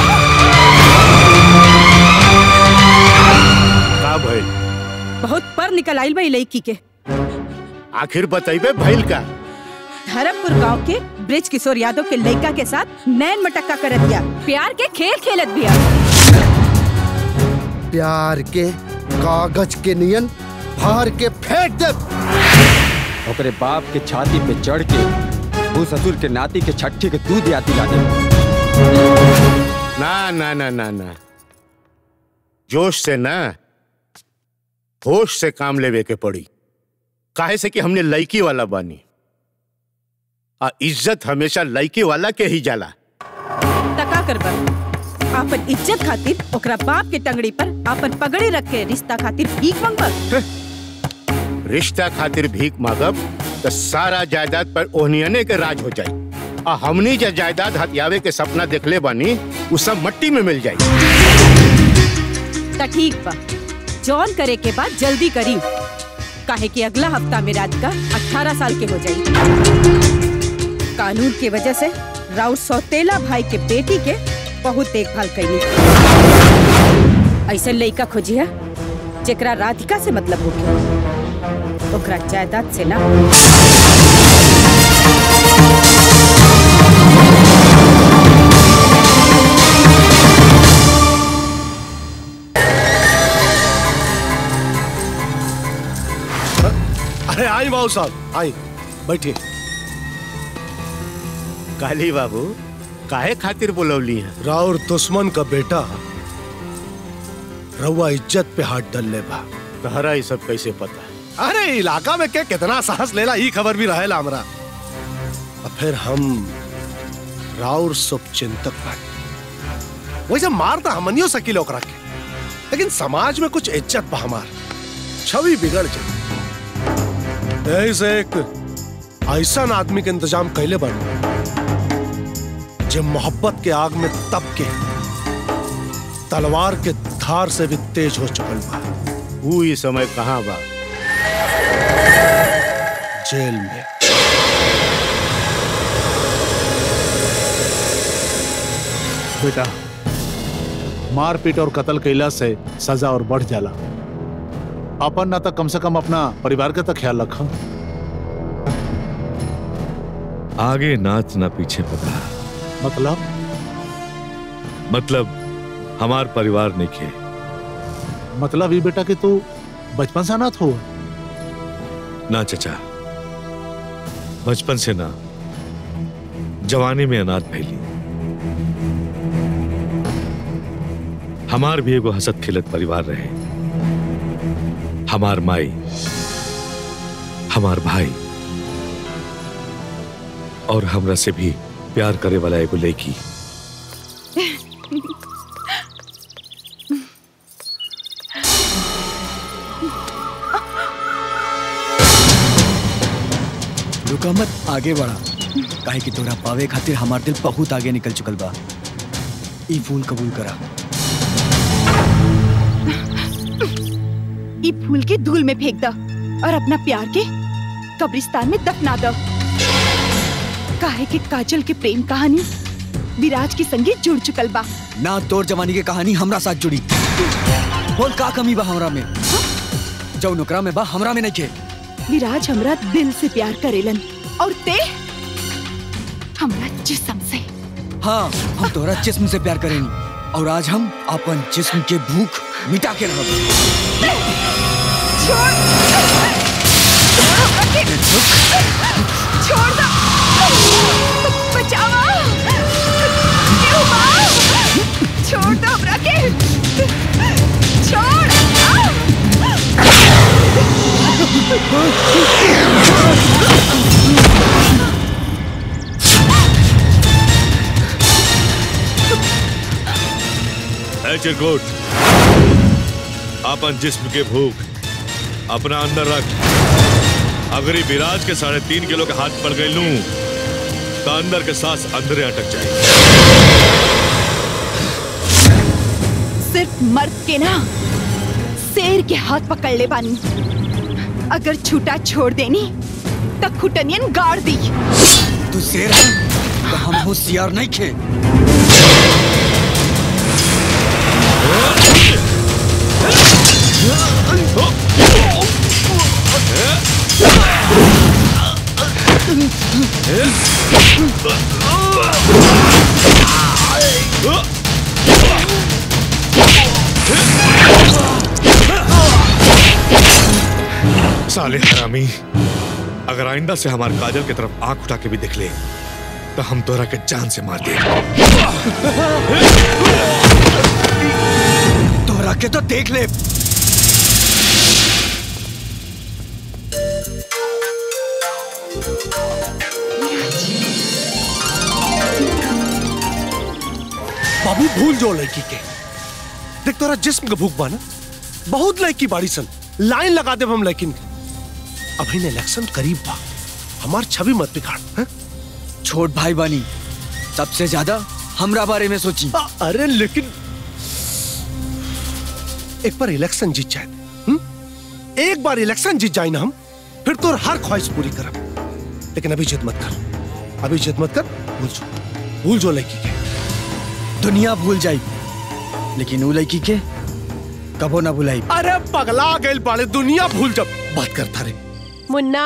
का भइल? बहुत पर निकल आइल बा लड़की के। आखिर बताइबे भइल का? धर्मपुर गांव के ब्रिज किशोर यादव के लड़का के साथ नैन मटक्का कर दिया, प्यार के खेल खेलत बिया। प्यार के कागज के नियन फाड़ के फेंक दे। ओकरे बाप के छाती पे चढ़ के वो ससुर के नाती के छठी के दूध याती ला दे। ना ना ना ना ना, जोश से ना होश से काम लेवे के पड़ी। काहे से कि हमने लड़की वाला बानी, आ इज्जत हमेशा लड़की वाला के ही जाला। तका कर बा आपन इज्जत खातिर ओकरा बाप के टंगड़ी पर आपन पगड़ी रख के रिश्ता खातिर भीख मांगब। रिश्ता खातिर भीख मांगब तो सारा जायदाद पर ओहनियने के राज हो जाए। आ हमनी जो जायदाद हथियावे के सपना देखले बानी वो सब मट्टी में मिल जाए। त ठीक बा, जॉन करे के बाद जल्दी करी, काहे कि अगला हफ्ता में राधिका अठारह साल के हो जाए। कानून की वजह से राउत सौतेला भाई के बेटी के बहुत देखभाल कईनी। ऐसे लड़का खोजी है जेकरा राधिका से मतलब होके, ओकरा जायदाद से ना। अरे आई बाबू साहब, आई बैठिए। काली बाबू काहे खातिर बुलवली हैं? राउर दुश्मन का बेटा रउआ इज्जत पे हाथ डलले बा। तहरा ये सब कैसे पता है? अरे इलाका में के कितना सांस लेला ही खबर भी रहेला हमरा। और फिर हम राउर शुभ चिंतक बानी। वैसे मारता हमनियो सकील ओकरा के, लेकिन समाज में कुछ इज्जत बा हमार, छवि बिगड़ जाए। ऐसे एक ऐसा आदमी के इंतजाम कैले बन जो मोहब्बत के आग में तप के तलवार के धार से भी तेज हो चुकल बा। वो ये समय कहाँ बा? जेल में। बेटा मारपीट और कत्ल कैला से सजा और बढ़ जाला। अपन ना तो कम से कम अपना परिवार का तो ख्याल रखा। आगे नाच ना पीछे पता। मतलब मतलब हमार परिवार नहीं खे। मतलब ये बेटा कि तू बचपन से अनाथ हो? ना चचा, बचपन से ना, जवानी में अनाथ फैली। हमार भी एगो हसत खिलत परिवार रहे। हमार माई, हमार भाई, और हमरा से भी प्यार करे वाला एगो लड़की। रुका मत, आगे बढ़ा, काहे कि तोरा पावे खातिर हमार दिल बहुत आगे निकल चुकल बा। ई फूल कबूल करा। ई फूल के धूल में फेंक दो और अपना प्यार के कब्रिस्तान में दफना दो। काहे कि काजल के प्रेम कहानी विराज के संगे जुड़ चुकल बा। ना तोर जवानी के कहानी हमरा साथ जुड़ी। बोल का कमी बा हमरा में? जो नौकरा में बा हमरा में नहीं के। विराज हमरा दिल से प्यार करेलन और ते हमरा जिस्म से। हाँ, हम तोरा जिस्म से प्यार करेनी और आज हम अपन जिस्म के भूख मिटा के रहब। छोड़ छोड़ दो, बचावा, क्यों माँ? छोड़ दो हमरा के, छोड़। ऐ चिरकुट, अपन जिस्म के भूख अपना अंदर रख। अगर ये विराज के साढ़े तीन किलो के हाथ पड़ गई लूं तो अंदर के सांस अंदर अटक जाए। सिर्फ मर्द के ना, शेर के हाथ पकड़ ले बानी। अगर छूटा छोड़ देनी तो खुटनियन गाड़ दी। तू शेर है तो हम होशियार नहीं खे। साले हरामी, अगर आइंदा से हमारे काजल की तरफ आंख उठा के भी देख ले तो हम तोरा के जान से मार दे। तोरा के तो देख ले। बाबू भूल जो लड़की के। देख तोरा जिस्म का भूख बा ना, बहुत लड़की बाड़ी सन, लाइन लगा दे हम लेकिन। अभी ने इलेक्शन करीब बा, हमार छवि मत बिगाड़। है? छोट भाई बानी, सबसे ज्यादा हमरा बारे में सोची। आ, अरे लेकिन एक बार इलेक्शन जीत जाए, हुँ? एक बार इलेक्शन जीत जाए ना हम, फिर तो हर ख्वाहिश पूरी करब। लेकिन अभी जिद मत कर, अभी जिद मत कर, भूल जो, भूल जो लड़की के। दुनिया भूल जाई, लेकिन वो लड़की के कबो ना भुलाई। अरे पगला गइल बाड़े, दुनिया भूल जब बात करता रे। मुन्ना,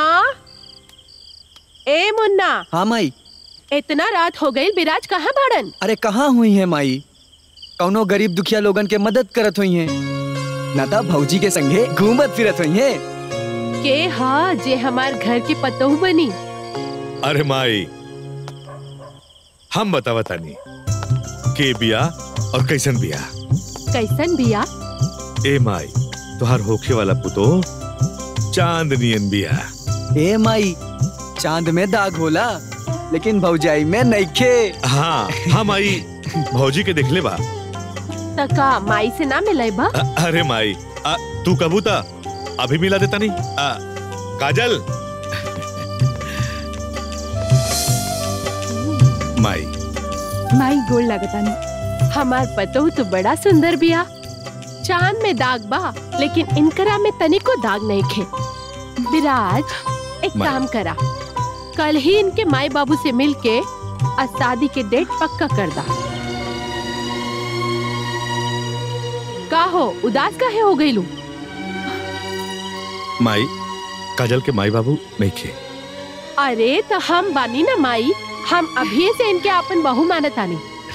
ए मुन्ना। हाँ माई। इतना रात हो गई, विराज कहाँ भाड़न? अरे कहाँ हुई है माई, कौनो गरीब दुखिया लोगन के मदद करत हुई है, ना तो भौजी के संगे घूमत फिरत हुई है। के हाँ जे हमार घर की पतोह बनी। अरे माई, हम बतावा तानी के बिया और कैसन बिया। कैसन बिया? ए माई, तुहार होखे वाला पुतो चांदनियन बिया। ए माई, चांद में दाग होला लेकिन भौजाई में नइखे। हाँ हाँ माई, भौजी के देख ले बा। तका माई से ना मिले बा? अरे माई, आ, तू कबूता अभी मिला देता नहीं। आ, काजल। माई माई गोल लगतानी। हमार पतोह तो बड़ा सुंदर बिया, चांद में दाग बा लेकिन इनकरा में तनिको दाग नहीं खे। विराज, एक काम करा, कल ही इनके माई बाबू से मिलके आज शादी के डेट पक्का कर दा। का हो, उदास काहे हो गई लू? माई, काजल के माई बाबू नहीं खे। अरे तो हम बानी ना माई, हम अभी से इनके अपन बहू मानतानी।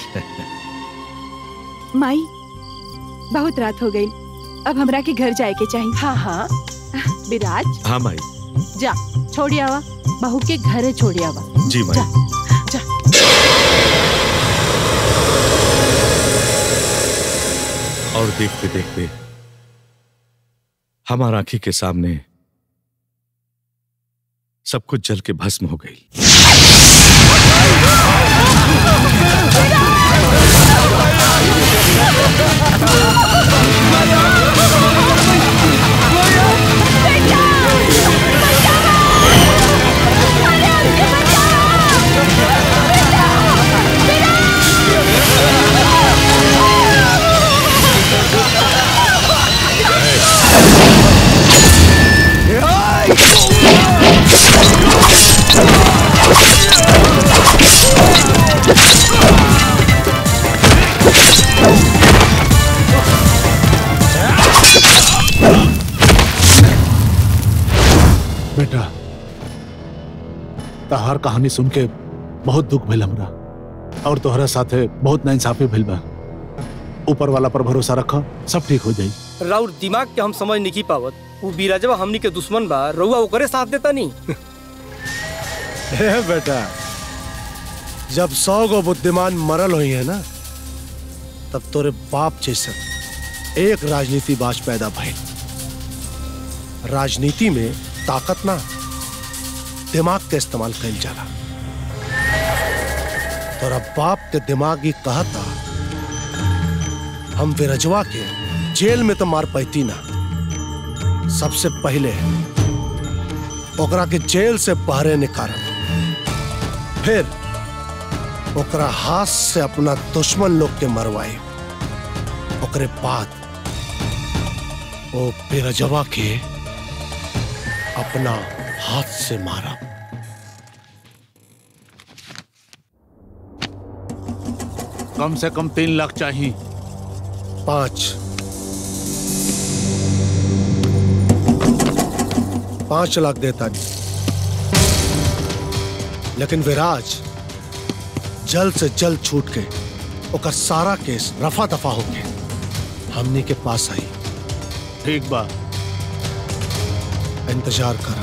माई, बहुत रात हो गई, अब हमरा के घर जाए के चाहिए। हाँ हाँ विराज। हाँ माई। जा छोड़ी आवा, बहू के घरे छोड़ी आवा। जी माई। जा, जा। और देखते देखते हमारा आंखी के सामने सब कुछ जल के भस्म हो गई। बेटा तहार कहानी सुन के बहुत दुख भइल हमरा और तोहरा साथे बहुत नाइंसाफी भइल बा। ऊपर वाला पर भरोसा रखा, सब ठीक हो जाई। राउर दिमाग के हम समझ नहीं पावत। वो बीराजवा हमनी के दुश्मन बा, रउआ ओकरे साथ देता नहीं। हे बेटा, जब सौ गो बुद्धिमान मरल हुई है ना, तब तोरे बाप जैसा एक राजनीति बाज पैदा भइल। राजनीति में ताकत ना, दिमाग का इस्तेमाल कइल जाला। तोरा बाप के दिमाग ही कहता हम विरजवा के जेल में तो मार पैती ना, सबसे पहले ओकरा के जेल से बाहर निकालम, फिर ओकरा हाथ से अपना दुश्मन लोग के मरवाए, ओकरे बाद ओ विरजवा के अपना हाथ से मारा। कम से कम तीन लाख चाहिए। पांच पांच लाख देता नहीं, लेकिन विराज जल्द से जल्द छूट के ओकर सारा केस रफा दफा हो के हमनी के पास आई। ठीक बा, इंतजार कर।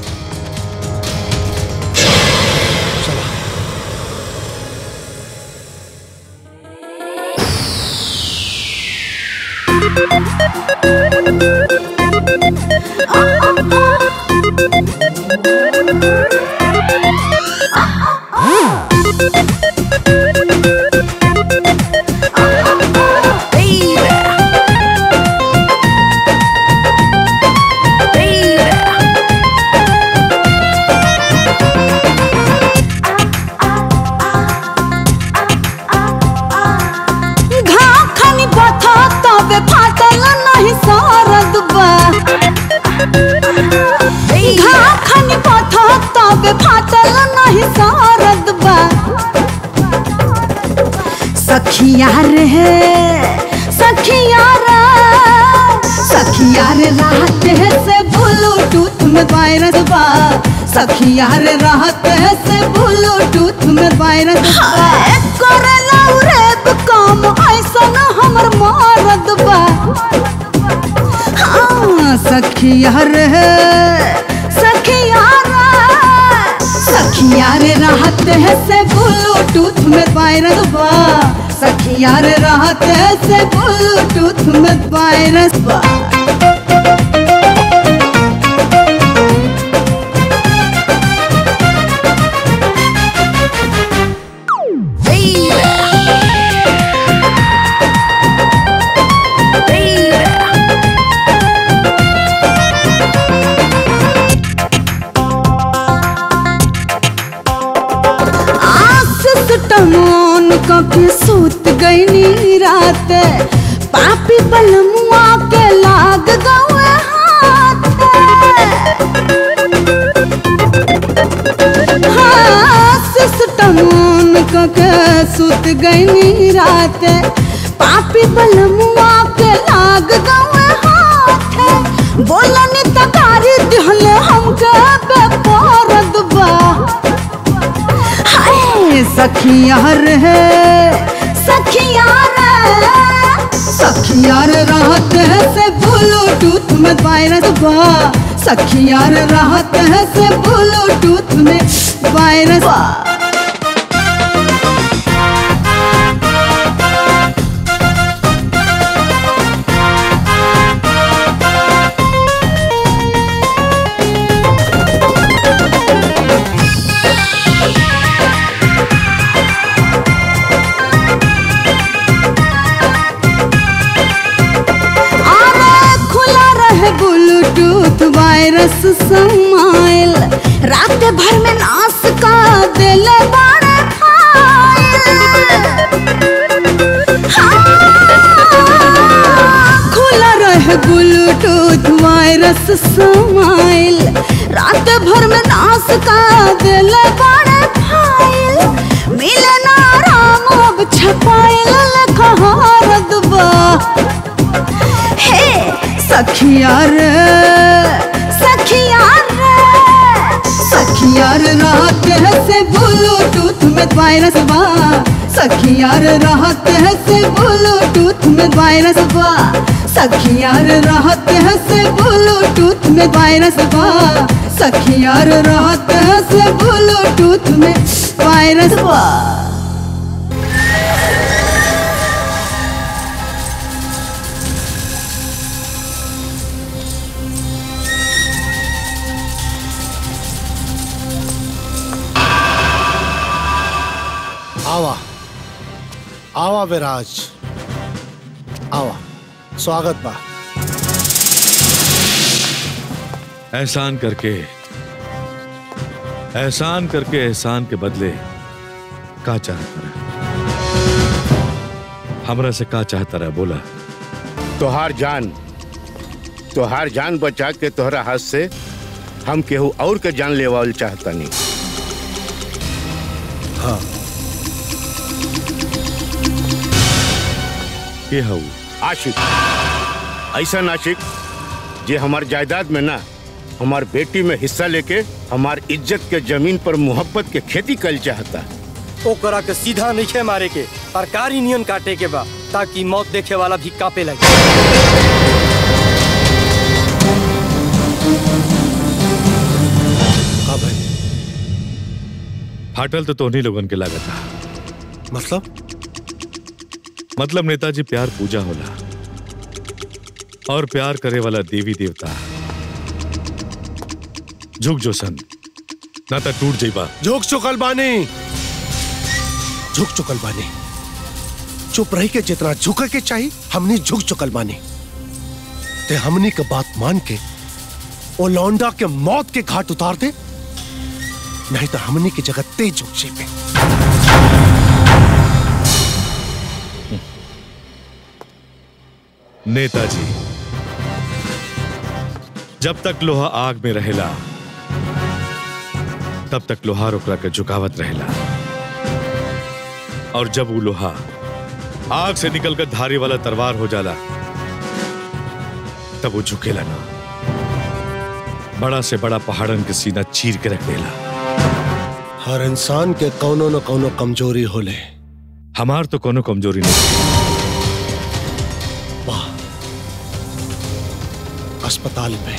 सखिया रे सखिया रे सखिया रे रात है से ब्लूटूथ में वायरस बा। सखिया रे रात है से ब्लूटूथ में वायरस बा। करेला रे काम ऐसा न हमर मारद बा। हाँ सखिया रे सखिया रे सखिया रे रात है से ब्लूटूथ में वायरस बा। सखिया रे रात है से ब्लूटूथ में वायरस बा। टमोन कभी सूत गई नी रात, पापी बलमुआ के लाग गए हाथ। हाँ टमोन कभी सूत गई नी रात, पापी बलमुआ के लाग गए हाथ। बोलनी तकारी दिहले हमके बेपरद बा। सखिया रे सखिया रे सखिया रे रात है से ब्लूटूथ में वायरस बा। सखिया रे रात है से ब्लूटूथ में वायरस बा। ब्लूटूथ वायरस समाइल रात भर में नाश का दिल बड़ा खुला रहे ब्लूटूथ वायरस समाइल रात भर में नाश का दिल बड़ा फाइल मिले ना राम अब छपाइल लखहार दुबा हे सखिया रे सखिया रे सखिया रे रात है से ब्लूटूथ में वायरस बा सखिया रे रात है से ब्लूटूथ में वायरस बा सखिया रे रात है से ब्लूटूथ में वायरस बा सखिया रे रात है से ब्लूटूथ में वायरस बा आवा आवा विराज आवा स्वागत बा। एहसान करके एहसान करके एहसान के बदले का चाहता रहा हमरा से का चाहता रहा बोला। तोहार जान तोहार जान बचा के तोहरा हाथ से हम केहू और के जान लेवाल चाहता नहीं। हाँ के हूँ आशिक ऐसा आशिक जे हमार जायदाद में ना हमार बेटी में हिस्सा लेके हमार इज्जत के जमीन पर मोहब्बत के खेती कर चाहता। ओकरा के सीधा नहीं मारे के तरकारी नियन काटे के बा ताकि मौत देखे वाला भी कांपे लगे। हाँ भाई फाटल तो तोहनी लोगन के लागत था। मतलब मतलब नेताजी प्यार पूजा होला और प्यार करे वाला देवी देवता झुक जो सन ना तो टूट जाइबा। झुक चुकल बानी झुक चुकल बानी चुप रही के जितना झुके के चाहिए हमनी झुक चुकल बानी ते हमनी के बात मान के ओ लौंडा के मौत के घाट उतार दे नहीं तो हमनी की जगह तेज झुक जाइबे। नेताजी जब तक लोहा आग में रहेला तब तक लोहार ओकरा के झुकावत रहेला और जब वो लोहा आग से निकलकर धारी वाला तलवार हो जाला तब वो झुकेला ना बड़ा से बड़ा पहाड़न के सीना चीर के रख देला। हर इंसान के कौनो न कौनो कमजोरी होले। हमार तो कोनो कमजोरी नहीं। वाह अस्पताल में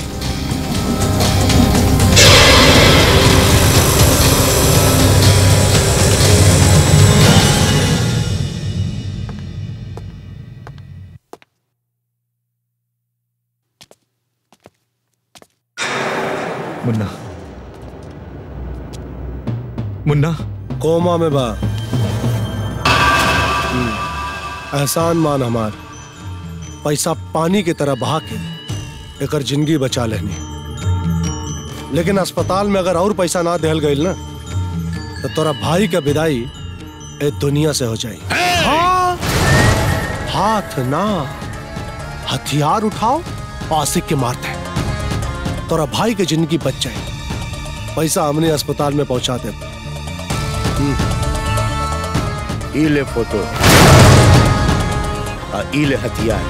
मुन्ना मुन्ना कोमा में बा। एहसान मान हमार पैसा पानी की तरह बहा के एकर जिंदगी बचा लेनी लेकिन अस्पताल में अगर और पैसा ना देहल गईल ना तो तोरा भाई का विदाई ए दुनिया से हो जाई। हाँ, हाथ ना हथियार उठाओ आशिक के मारते तोरा भाई की जिंदगी बच जाए। पैसा हमने अस्पताल में पहुंचा दे। ई ले फोटो और ई ले हथियार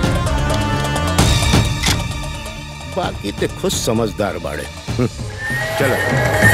बाकी ते खुद समझदार बाड़े। चलो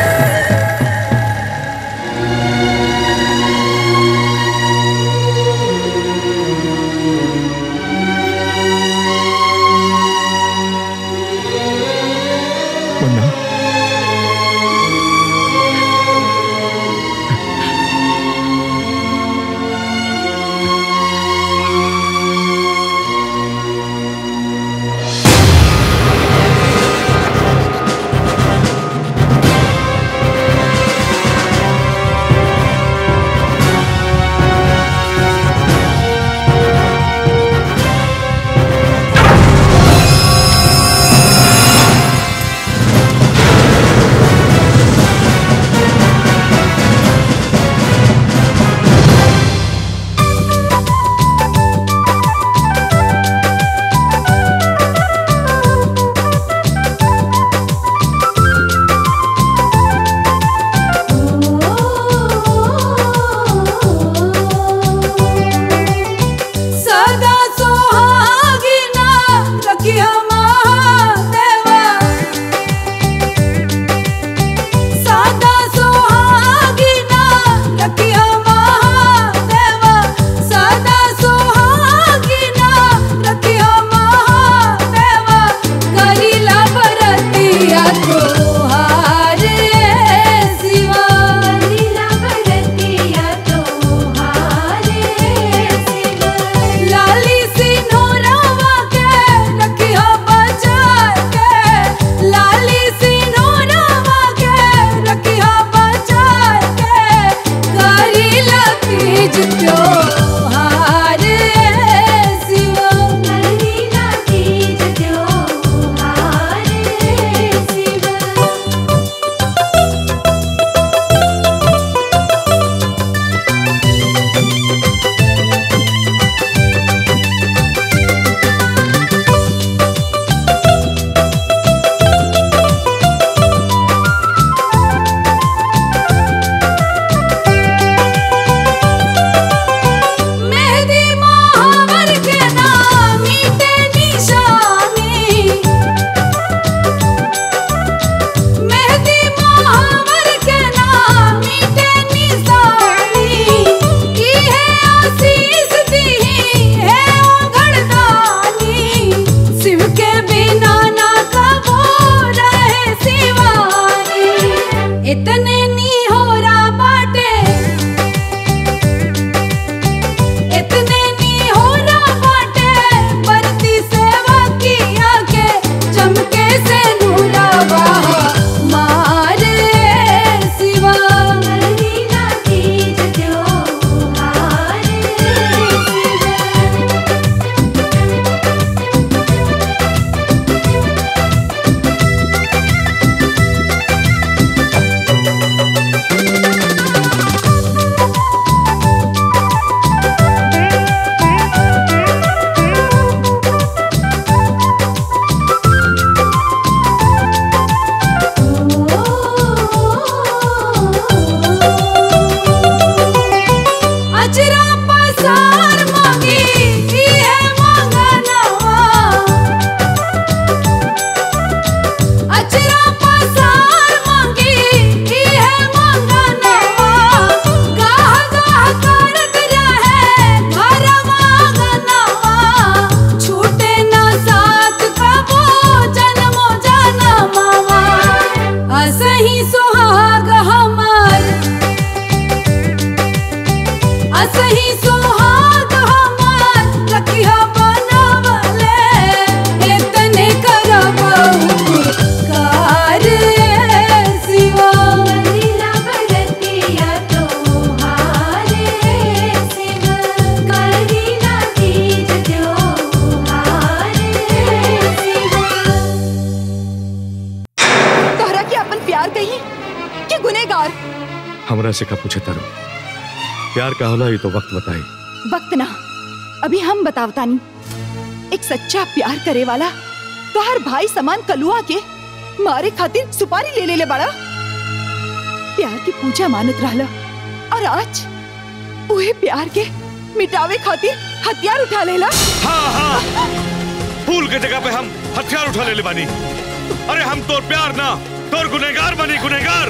सही कि गुनेगार? हमरा से का पूछे तारो? प्यार का होला ये तो वक्त बताई। वक्त ना, अभी हम बतावतानी। एक सच्चा प्यार करे वाला तो हर भाई समान कलुआ के मारे खातिर सुपारी ले ले ले बड़ा। प्यार की पूजा मानत रहला और आज उहे प्यार के मिटावे खातिर हथियार उठा लेला। हाँ हाँ, फूल के जगह पे हम हथियार उठा ले ले बानी। अरे हम तोर प्यार ना, तोर गुनेगार बनी, गुनेगार।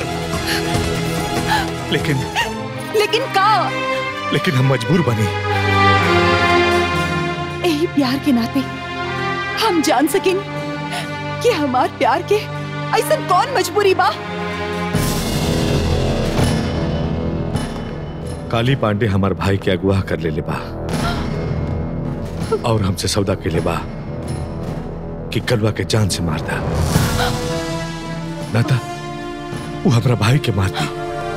लेकिन लेकिन का? लेकिन हम मजबूर बनी। यही प्यार के नाते हम जान सकें कि हमार प्यार के ऐसा कौन मजबूरी बा। काली पांडे हमार भाई के अगवा कर ले ले बा और हमसे सौदा के ले बा कि कलवा के जान से मारता नाता वो हमारा भाई के मारती।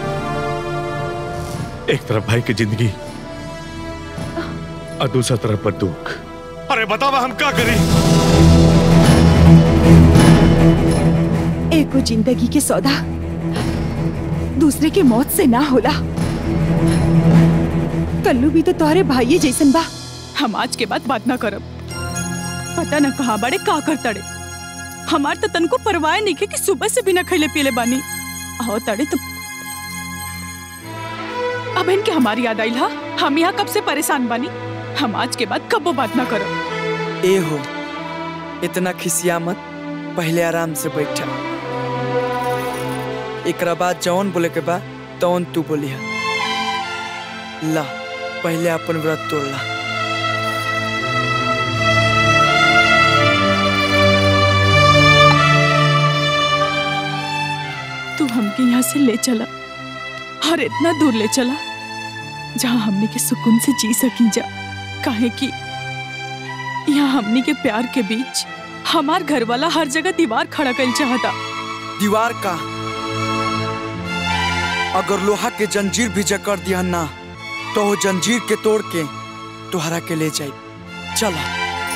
एक तरफ भाई की जिंदगी और दूसरा तरफ पर दुख। अरे बतावा हम क्या करें? एको जिंदगी के सौदा दूसरे के मौत से ना होला। कल्लू भी तो तुम्हारे भाई जैसन बा। हम आज के बाद बात ना करब। पता न कहाँ बड़े का कर तड़े। हमार तो तन को परवाह नहीं कि सुबह से बिना खैले पीले बानी आओ तड़े तो अब इनके हमारी याद आई हा। हम यहाँ कब से परेशान बानी। हम आज के बाद कबो बात ना करब। ए हो, इतना खिसिया मत, पहले आराम से बैठा। एकरा बाद जौन बोले के बाद तौन तू बोली है। ला पहले अपन व्रत तोड़ ला। तू हमके यहाँ से ले चला और इतना दूर ले चला जहाँ हमने के सुकून से जी सकी जा। काहे कि यहाँ हमने के प्यार के बीच हमार घर वाला हर जगह दीवार खड़ा कर चाहता। दीवार का अगर लोहा के जंजीर भी जकड़ दिया ना तो वो जंजीर के तोड़ के तुहरा के ले जाए। चला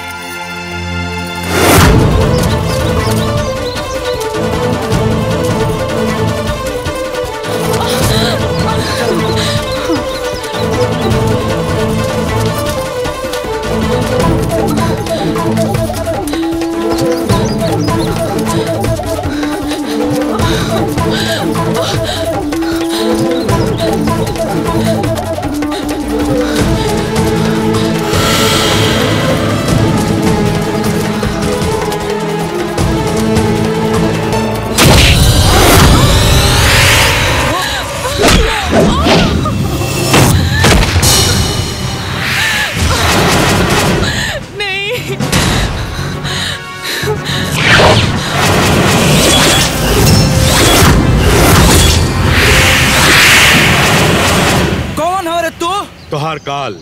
तोहार काल।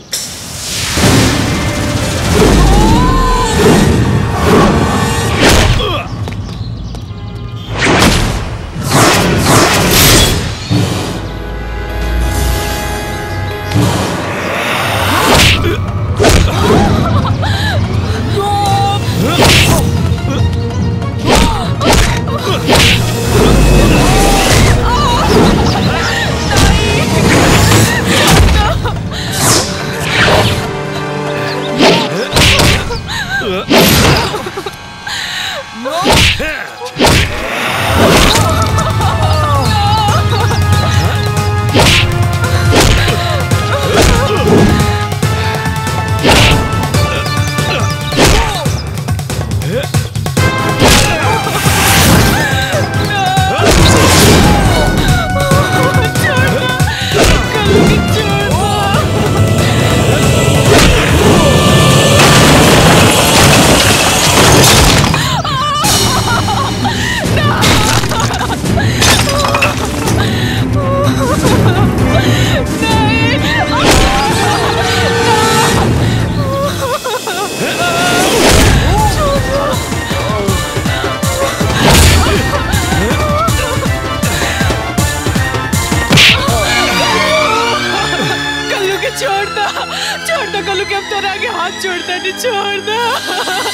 छोड़ता नहीं, छोड़ दो।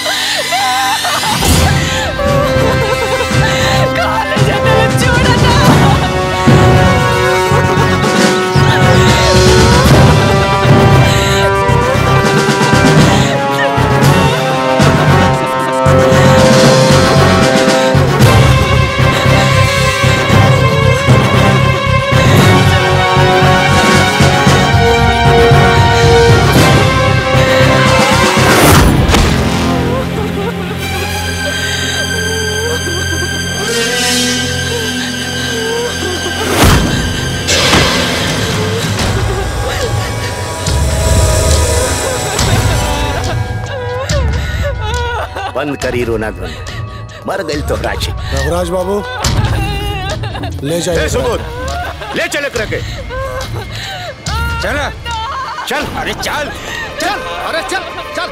कहाँ ले जाते हो? छोड़ दो। बंद करी रोना धोना। मर गई तो राजी। रघुराज बाबू ले जाइए। सुबोध ले चले रखे। चल चल। अरे चल चल। अरे चल चल।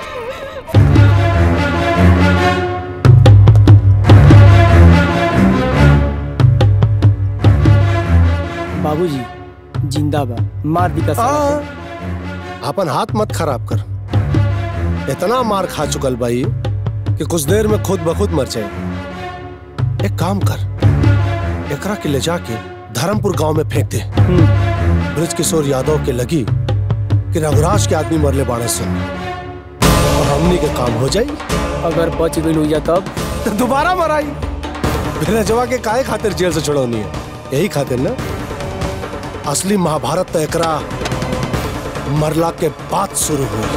बाबूजी जिंदाबाद। मार दी का अपन हाथ मत खराब कर। इतना मार खा चुकल भाई कि कुछ देर में खुद ब खुद मर जाए। एक काम कर, एकरा के ले जाके धर्मपुर गांव में फेंक दे। ब्रज किशोर यादव के लगी कि रघुराज के आदमी मरले बाड़े से और हमनी के काम हो जाई। अगर बच गई हुई तब तो दोबारा मराई। ब्रजवा के काहे खातिर जेल से छुड़ौनी है? यही खातिर ना। असली महाभारत तो एकरा मरला के बाद शुरू हुई।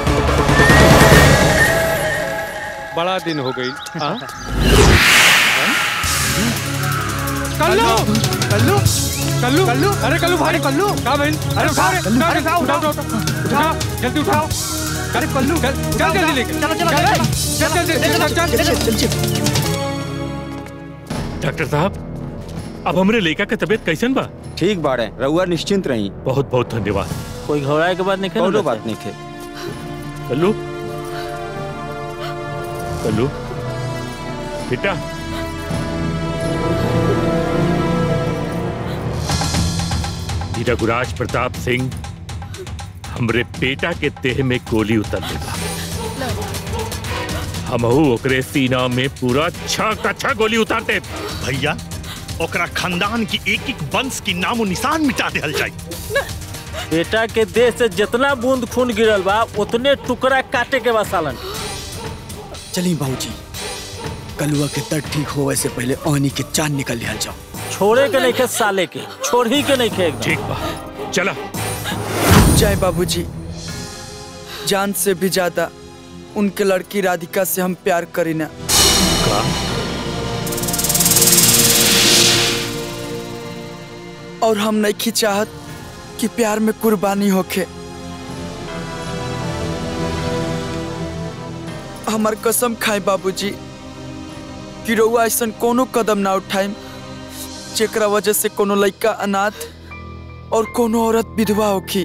बड़ा दिन हो गई। कल्लू कल्लू कल्लू कल्लू अरे कल्लू भाई कल्लू क्या भाई? अरे उठा अरे उठा उठा उठा उठा जल्दी उठाओ। अरे कल्लू चल जल्दी लेके चलो चलो चल चल चल चल। डॉक्टर साहब अब हमरे लड़का के तबीयत कैसन बा? ठीक बाड़े, रउआ निश्चिंत रही। बहुत बहुत धन्यवाद। कोई घबराए के बाद नहीं खेल। कोनो बात नहीं खे। कल्लू कल्लू बेटा रघुराज प्रताप सिंह हमरे बेटा के देह में गोली उतर देगा। हमहू ओकरे सीना में पूरा छह का छह गोली उतारते। भैया ओकरा खानदान की एक एक वंश की नामो निशान मिटा देहल जाए। बेटा के देह से जितना बूंद खून गिरल बा उतने टुकड़ा काटे के बसालन। चली बाबूजी, कलुआ के दर्द ठीक होवे से पहले आनी के चांद निकल लिया जाओ। छोड़े के नहीं खे साले के, छोड़ ही के नहीं खे। ठीक बा चला। जय बाबूजी, जान से भी ज्यादा उनके लड़की राधिका से हम प्यार करीना। का? और हम नहीं चाहत कि प्यार में कुर्बानी होके। हमार कसम खाए बाबूजी कि रउआ ऐसा कोनो कदम ना उठाए जेकरा वजह से कोनो लड़का अनाथ और कोनो औरत विधवा होखी।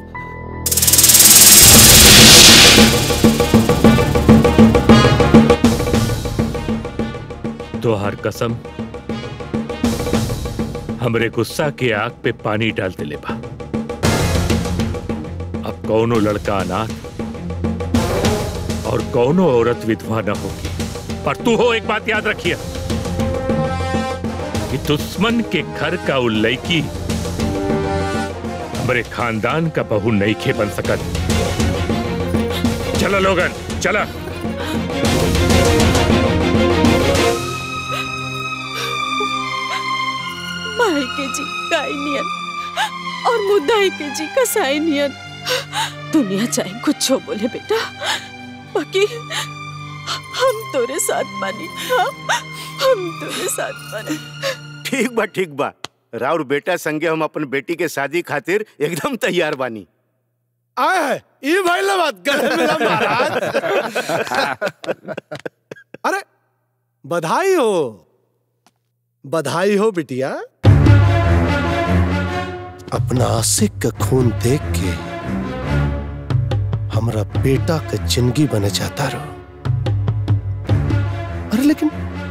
तोहार कसम हमरे गुस्सा के आग पे पानी डालते ले बा। अब कौनो लड़का अनाथ और कौनो औरत विधवा न होगी। पर तू हो एक बात याद रखिए कि दुश्मन के घर का उल्लैकी हमारे खानदान का बहू नहीं खे बन सकत। चलो लोगन चला। माई के जी गाय नियन और मुद्दाई के जी कसाई नियन। दुनिया चाहे कुछ हो बोले बेटा, बाकी हम तोरे साथ मानी। हम तोरे साथ मानी। ठीक बा ठीक बा। राउर बेटा संगे हम अपन बेटी के शादी खातिर एकदम तैयार बानी। आए ये भाई ला बात गले मिला महाराज। अरे बधाई हो, बधाई हो बिटिया। अपना आशिक का खून देख के हमरा बेटा का जिंदगी बने जाता रहो। अरे लेकिन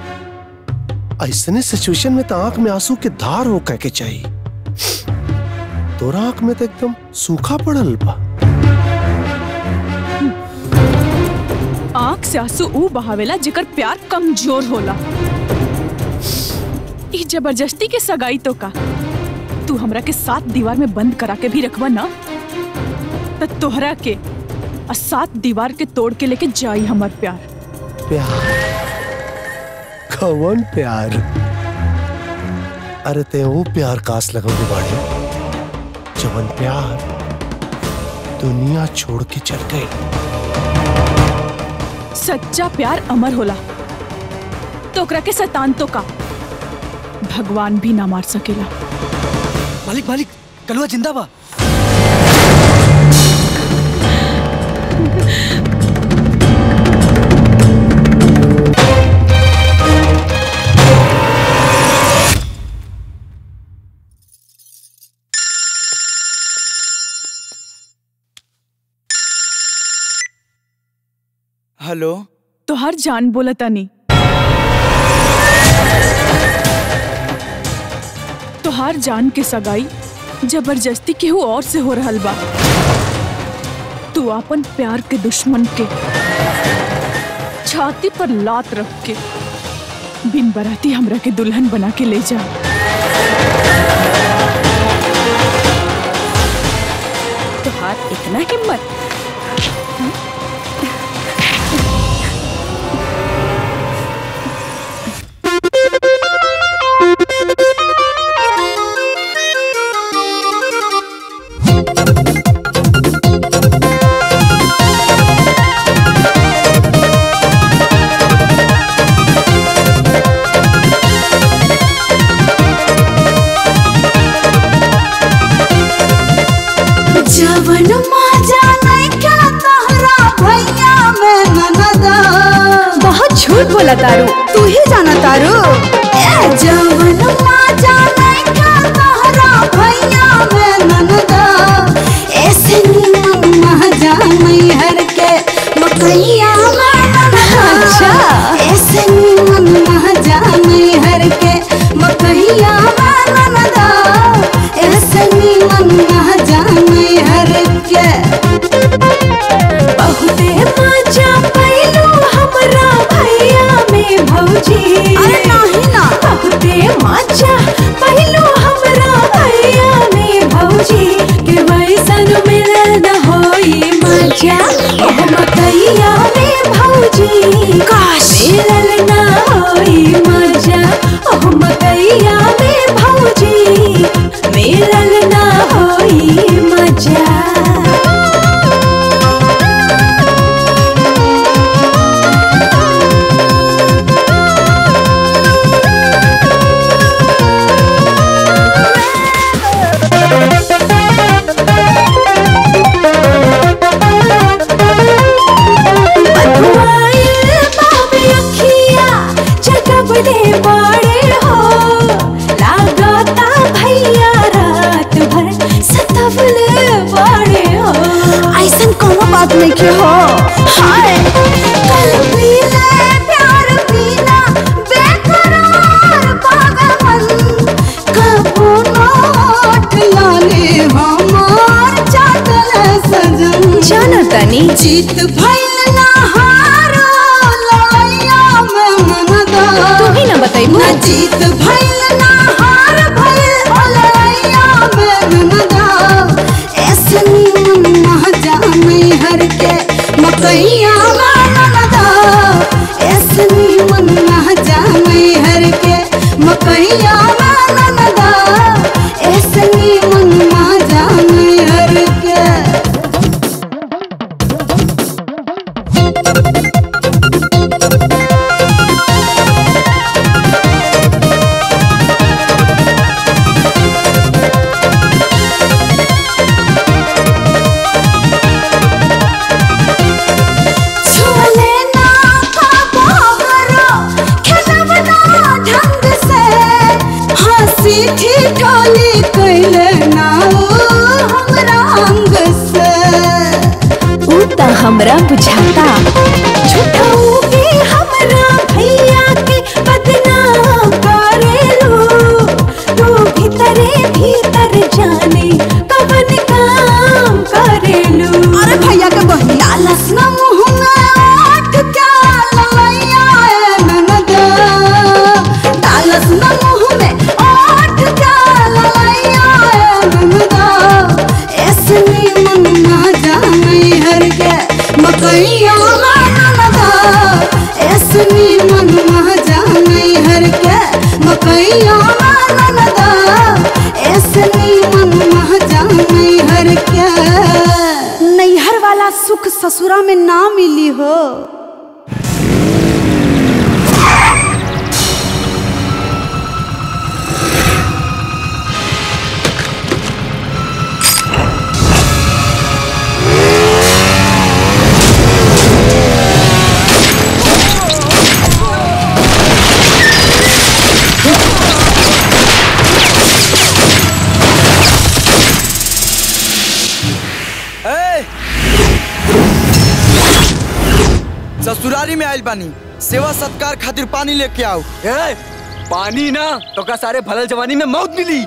ऐसने सिचुएशन में तो आंख में आंसू के धार हो कह के चाहिए। तोरा आंख में तो एकदम सूखा पड़ल बा। आंख से आंसू ऊ बहावेला जेकर प्यार कमजोर होला। ई जबरदस्ती के सगाई तो का तू हमरा के सात दीवार में बंद करा के भी रखवा ना, तो तोहरा के और सात दीवार के तोड़ के लेके जाई हमार प्यार। प्यार? कौन प्यार? अरे ते वो प्यार कास लगोगे बाड़े जवन प्यार दुनिया छोड़ के चल गए। सच्चा प्यार अमर होला, तो ओकरा के शैतान तो का भगवान भी ना मार सकेला। मालिक मालिक कलुआ जिंदा बा। हेलो तो हर जान बोला तानी। तो हर जान के सगाई जबरदस्ती केहू और से हो रहल बा। तू अपन प्यार के दुश्मन के छाती पर लात रख के बिन बराती हमरा के दुल्हन बना के ले जा। तुहार इतना हिम्मत? झूठ बोला तारू, तू ही जाना तारू। ए जवन माजा नहीं क्या तहरा भैया में ननदा, ऐसे नीमन माजा नहीं हर के मकैया में ननदा। अच्छा ऐसे नीमन माजा नहीं हर के मकैया में ननदा, ऐसे नीमन माजा नहीं हर के। बहुते माजा पैलू हमरा भौजी। अरे नहीं ना बहुते माचा पहलू हमरा भैया में भौजी के वैसन मिलल न होई मजा। ओह मकैया में भौजी काश मिलल न होई मजा। ओह मकैया में भौजी मिलल न होई मजा। बड़े हो लागता भैया रात भर सतवले बड़े हो। ऐसन कोनो बात नहीं के हो। हाय कल पीले प्यार पीना बेकरार पागल कबो नोट लाले हमार चाटल सजन। जाना तनी जीत भइल ना हारो लड़ैया में मनदा। तू ही ना बताइबू ना जीत भइल ना हार भइल लड़ैया में मनदा। ऐसे नीमन माजा नहीं हर के मकैया में मनदा। ऐसे नीमन माजा नहीं हर के मकैया में मनदा। ऐसे नीमन माजा नहीं हर के। ठिठोली कैले ना हमरा अंग से ऊ त हमरा बुझाता। झूठाऊ के हमरा भैया के बदनाम करेलू। तू भीतरे भीतर जाने कवन काम करेलू। अरे भैया के बहिनी लालस ना मुँह में आठ क्या ललैया ननदा। लालस ना मुँह में मकैया ननदा। ऐसे नीमन माजा नहीं हर के मकैया ननदा। ऐसे नीमन माजा नहीं हर के। नैहर वाला सुख ससुरा में ना मिली हो। ससुरारी में आयल बानी, सेवा सत्कार खातिर पानी लेके आओ। ए, पानी ना तो का सारे भलल जवानी में मौत मिली।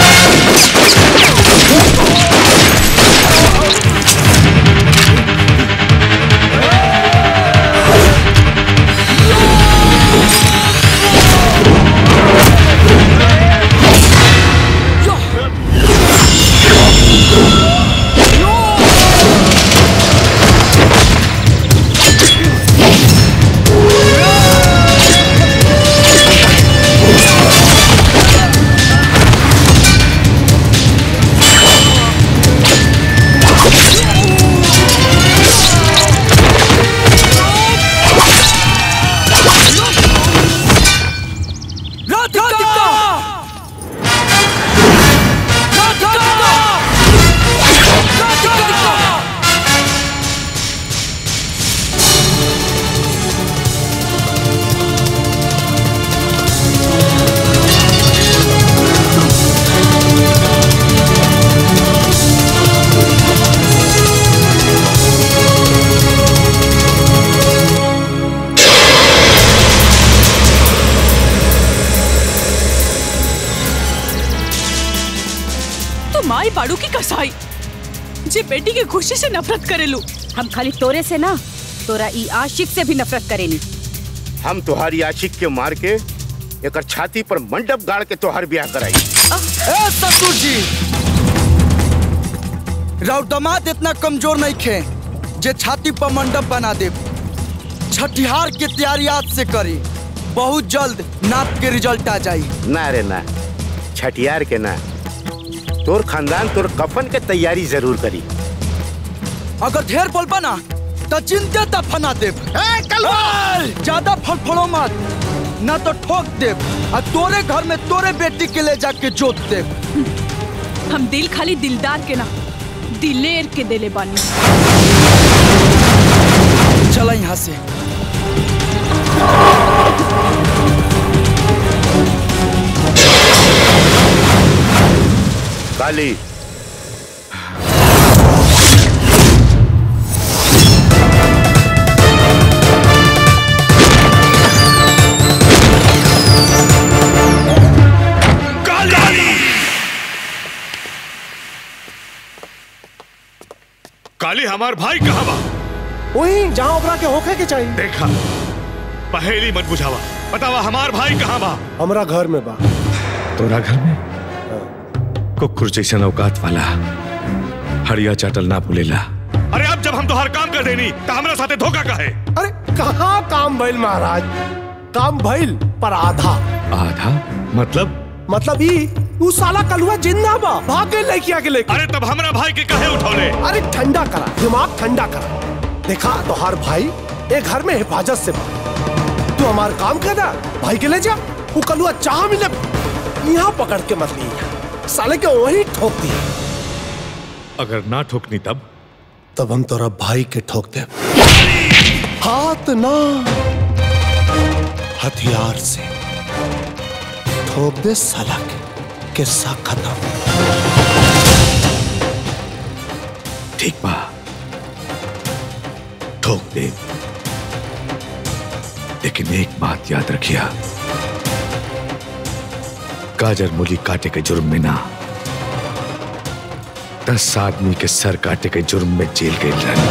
पाड़ू की कसाई जे बेटी के खुशी से नफरत करेलू। हम खाली तोरे से ना, तोरा ई आशिक से भी नफरत करेली। हम तुम्हारी आशिक के मार के एक छाती पर मंडप गाड़ के तोहार ब्याह कराई। ए ससुर जी, राउर दामाद इतना कमजोर नहीं खे जे छाती पर मंडप बना दे। छठिहार की तैयारी आज से करी, बहुत जल्द नाप के रिजल्ट आ जाई। ना रे ना, छठियार के ना, तोर खानदान तोर कफन के तैयारी जरूर करी। अगर ढेर बोलबा ना तो चिंते दफना देब। ज्यादा फड़फड़ो मत, ना तो ठोक देब और तोरे घर में तोरे बेटी के ले जाके जोत देब। हम दिल खाली दिलदार के ना, दिलेर के देले बानी। चला यहाँ से। काली, काली हमार भाई कहाँ बा? वही जहाँ ओकरा के होखे के चाहिए। देखा, पहेली मत बुझावा, बतावा हमार भाई कहाँ बा? हमरा घर में बा। तोरा घर में? कुकुर जैसा औकात वाला हड़िया चाटल ना भूलेला। अरे अब जब हम तोहार काम कर देनी तो हमरा साथे धोखा काहे? अरे कहाँ काम भइल महाराज, काम भइल पर आधा। आधा मतलब? मतलब ई उ साला कलुआ जिंदा बा, भाग गए लड़किया के लेके। अरे तब हमरा भाई के काहे उठौले? अरे ठंडा करा दिमाग, ठंडा करा। देखा तोहार भाई एक घर में हिफाजत से बा, तू हमार काम कर दा, भाई के ले जा। वो कलुआ चाह मिले यहाँ पकड़ के मत ली, साले के वही ठोक दिया। अगर ना ठोकनी तब तब हम तोरा भाई के ठोक दे, हाथ ना हथियार से ठोक दे साला के, किस्सा खत्म। ठीक बा, ठोक दे, लेकिन एक बात याद रखिया, गाजर मूली काटे के जुर्म में ना, दस आदमी के सर काटे के जुर्म में जेल गई रहनी।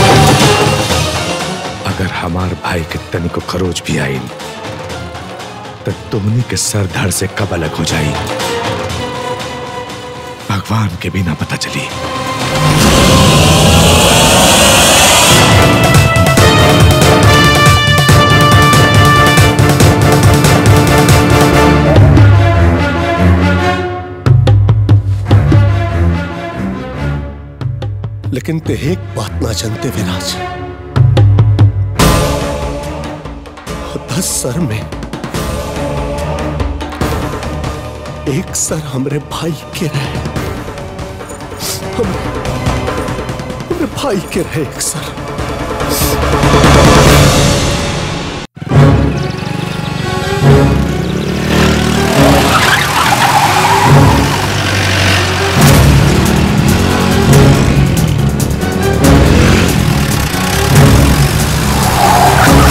अगर हमार भाई के तनी को खरोच भी आई तो तुमनी के सर धड़ से कब अलग हो जाई, भगवान के भी ना पता चली। लेकिन ते एक बात ना जानते विराज, दस सर में एक सर हमरे भाई के रहे, हम, हमरे भाई के रहे एक सर। Come on!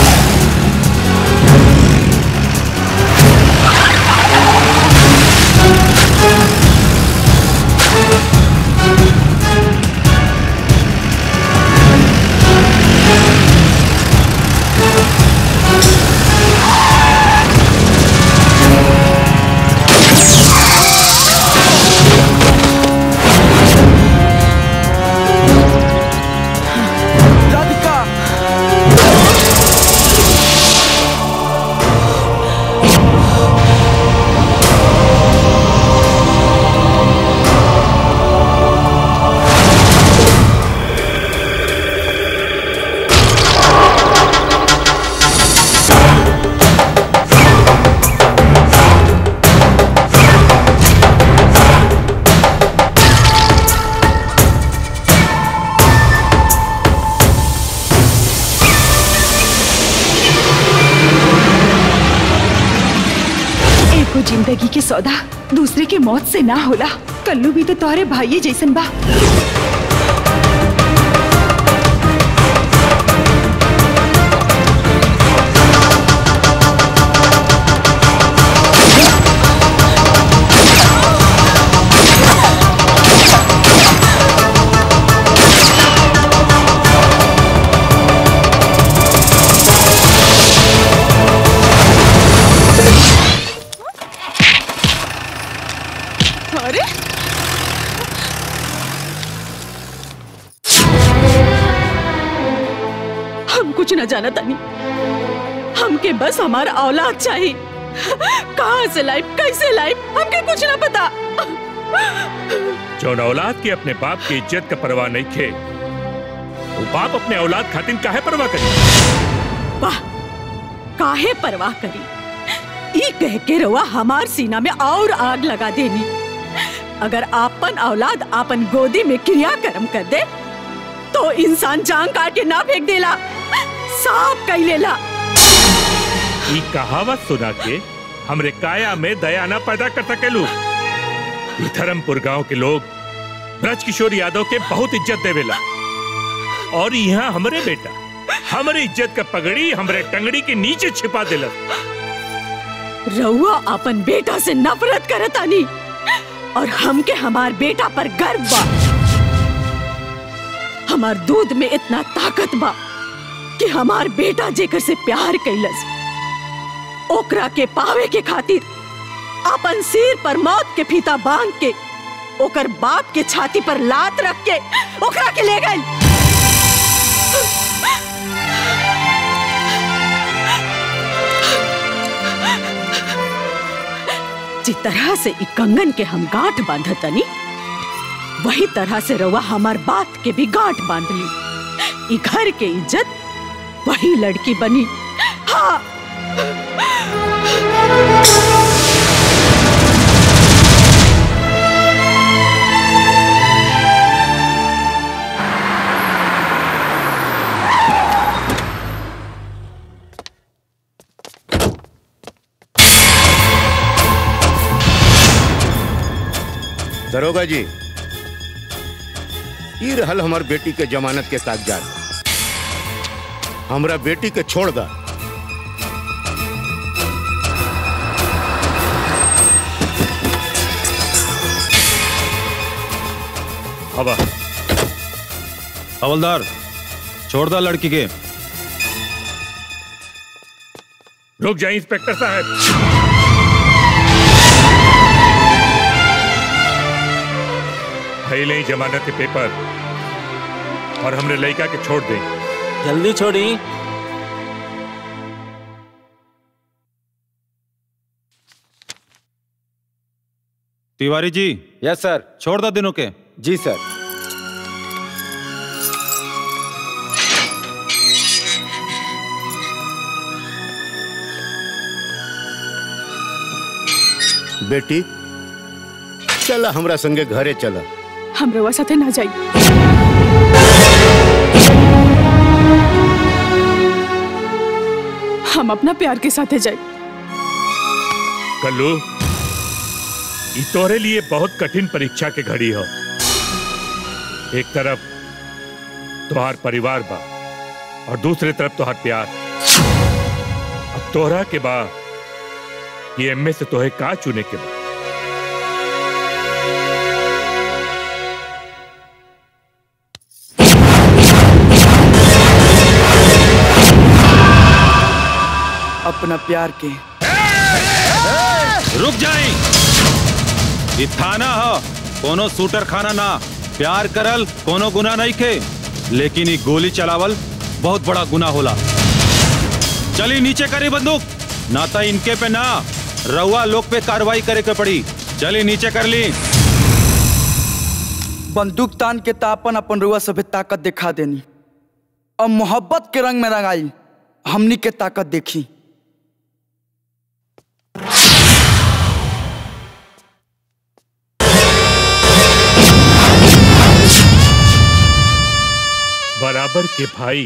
जिंदगी के सौदा दूसरे के मौत से ना होला। कल्लू भी तो तोहरे भाई जैसन बा। अरे हम कुछ न जाना तानी, हमके बस हमारा औलाद चाहिए। कहाँ से लाइफ कैसे लाइफ हमके कुछ ना पता। जो औलाद के अपने बाप की इज्जत का परवाह नहीं खे, वो बाप अपने औलाद खातिर काहे परवाह करी? वाह, काहे परवाह करी? ई कह के रवा हमार सीना में और आग लगा देनी। अगर आपन औलाद आपन गोदी में क्रिया कर्म कर दे तो इंसान जान काट के ना फेंक देला, साफ कह लेला। ये कहावत सुना के हमरे काया में दया न पैदा कर सकेलू। धर्मपुर गांव के लोग ब्रज किशोर यादव के बहुत इज्जत देवेला, और यहाँ हमरे बेटा हमरे इज्जत का पगड़ी हमरे टंगड़ी के नीचे छिपा देला। रउआ अपन बेटा से नफरत करतानी और हमके हमार बेटा पर गर्व बा। हमार दूध में इतना ताकत बा कि हमार बेटा जेकर से प्यार कैलस, ओकरा के पावे के खातिर अपन सिर पर मौत के फीता बांध के ओकर बाप के छाती पर लात रख के ओकरा के ले गई। जिस तरह से इ कंगन के हम गांठ बांधतनी, वही तरह से रवा हमार बात के भी गांठ बांध ली। इ घर के इज्जत वही लड़की बनी। हाँ। दरोगा जी, ये रहल हमार बेटी के जमानत के कागजात। हमरा बेटी के छोड़ दा। हवा हवलदार, छोड़ दा लड़की के। रुक जाइए इंस्पेक्टर साहब। ले जमानत के पेपर और हमने लड़का के छोड़ दें। जल्दी छोड़ी। तिवारी जी। Yes sir. छोड़ दा दिनों के। जी सर। बेटी चला हमरा संगे घरे चला। हम रवा साथे ना जाई। हम अपना प्यार के साथे जाई। कल्लू, ये तोरे लिए बहुत कठिन परीक्षा के घड़ी हो। एक तरफ तोहार परिवार बा और दूसरे तरफ तोहार प्यार। अब तोहरा के बाद ये एमए से तोहे का चुने के बाद। अपना प्यार के। रुक जाई। ये थाना हो, कोनो शूटर खाना ना। प्यार करल कोनो गुना नहीं के, लेकिन ये गोली चलावल बहुत बड़ा गुना होला। चली नीचे करी बंदूक, ना तो इनके पे ना रउआ लोग पे कार्रवाई करे के पड़ी। चली नीचे कर ली। बंदूक तान के तापन अपन रुआ सभे ताकत दिखा देनी। अब मोहब्बत के रंग में रंगाई हमनी के ताकत देखी। बराबर के भाई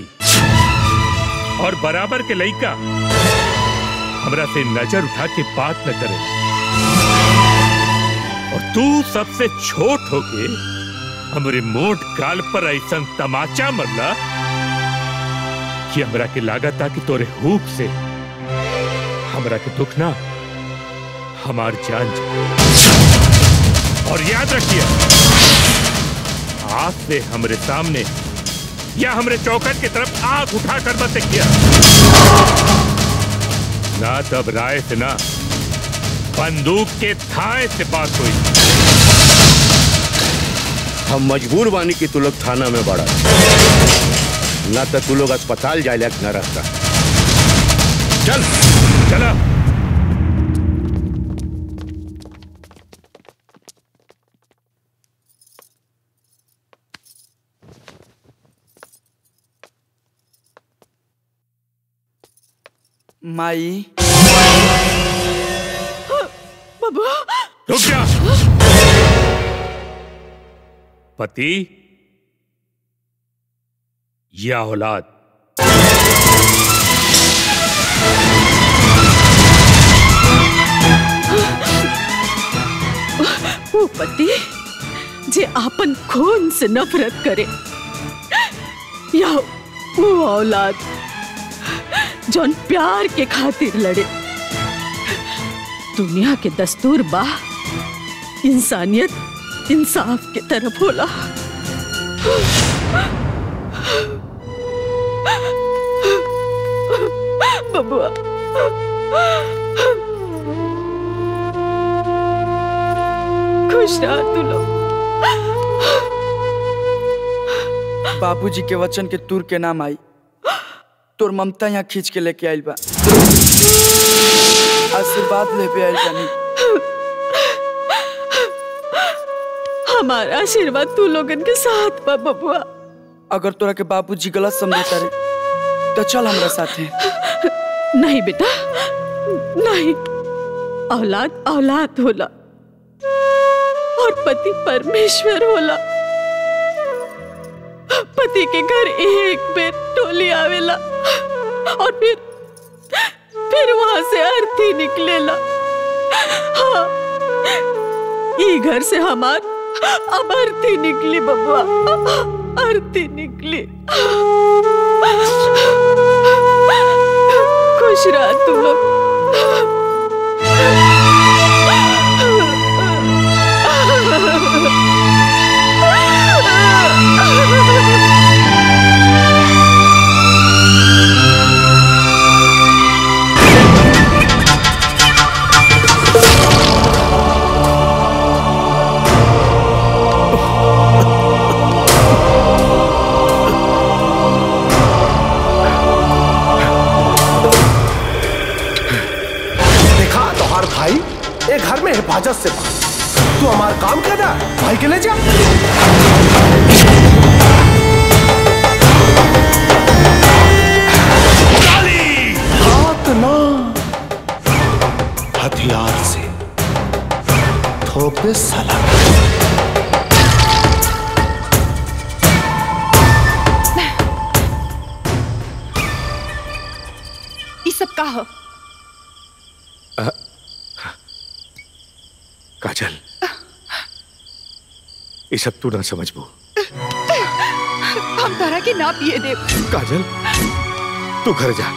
और बराबर के लड़का हमरा से नजर उठा के बात न करे। और तू सबसे छोट होके हमारे मोट गाल पर ऐसा तमाचा मरला कि हमरा के लागत था कि तोरे हुक से हमरा के दुख ना हमार जान जा। और याद रखिए, आज से हमरे सामने या हमरे चौखट की तरफ आंख उठाकर मत देखिए, ना तब राय से ना बंदूक के थाए से बात हुई। हम मजबूर बानी कि तू लोग थाना में बढ़ा, ना तो तू लोग अस्पताल जाए लायक न रहता। चल चला। माई बाबा रुक जा। पति या औलाद, वो पति जे आपन खून से नफरत करे, या वो औलाद जौन प्यार के खातिर लड़े। दुनिया के दस्तूर बा इंसानियत इंसाफ के तरफ होला। बबुआ खुश रहा तू लोग। बाबूजी के वचन के तुर के नाम आई, तोर ममता यहाँ खींच के लेके आइल बा। आशीर्वाद ले पे आइल बानी। हमारा आशीर्वाद तू लोगन के साथ बा बबुआ। अगर तोरा के बाबूजी गलत समझता रे तो चल हमरा साथे। नहीं बेटा नहीं, औलाद औलाद होला और पति परमेश्वर होला। पति के घर एक बेर टोली आवेला और फिर फिर वहां से अर्थी निकलेला। हाँ, ई घर से हमार अब अर्थी निकली बबुआ, अर्थी निकली। खुश रहा तू लोग। घर में हिफाजत से बात, तू हमारा काम कर रहा भाई के ले जा। हाथ ना हथियार से ठोक दे साला। ये सब का हो? काजल, ये सब तू ना समझबो। हम तारा के ना पिए दे। काजल, तू घर जा।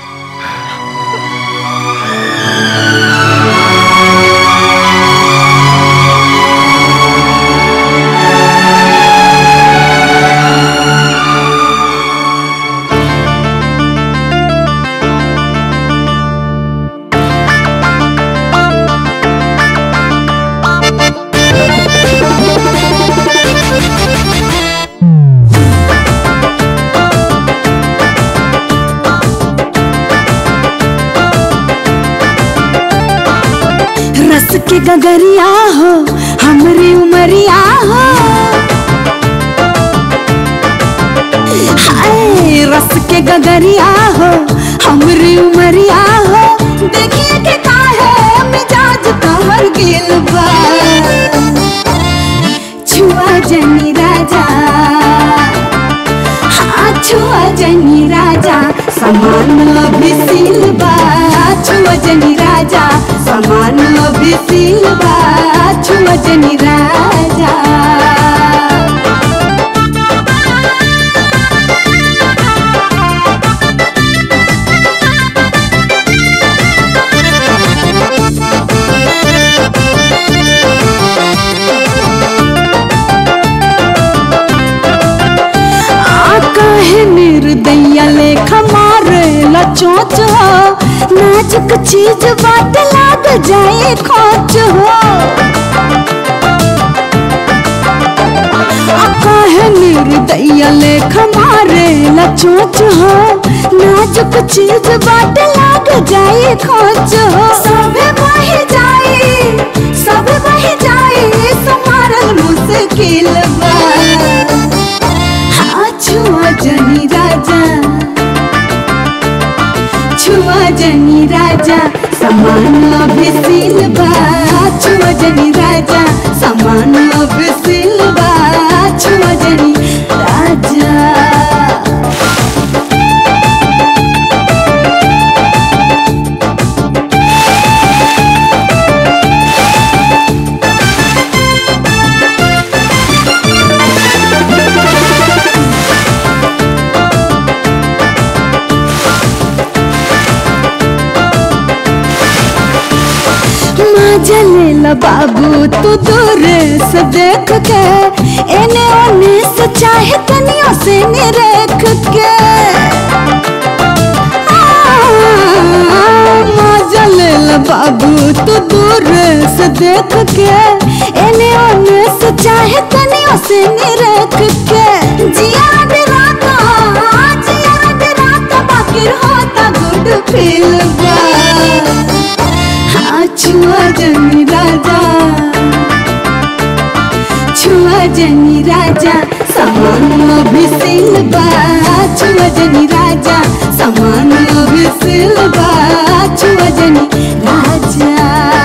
के गगरिया हो हमरी उमरिया हो, हाय रस के गगरिया हो हमरी उमरिया हो। देखिए के काहे मिजाज तोहर गिल बा, छुआ जनी राजा, हाँ छुआ जनी राजा, समान अभी सिल बा, छुआ जनी राजा, समान अभी भी सिलवा छुआ जनी राजा निर्दया लेखा मारे ला चोच हो नाजुक चीज बात लाग जाए खोच हो काहे निर्दया लेखा मारे ला चोच हो नाजुक चीज बात लाग जाए खोच हो सब बह जाए सब बह जाए समारल मुश्किल बा छुआ जनी राजा छुआ जनी राजा समान अभी सिलवा छुआ जनी राजा समान अभी सिलवा छुआ जनी राजा जलेला बाबू तू दूर से देख के एने ओने से चाहे तनियों से निरेख के जलेला बाबू तू दूर से देख के एने ओने से चाहे तनियों से निरेख के जिया डराता जिया डराता बाकी होता गुड फील बा छुआ जनी राजा छुआ जनी राजा समान अभी सिलवा छुआ जनी राजा समान अभी सिलवा छुआ जनी राजा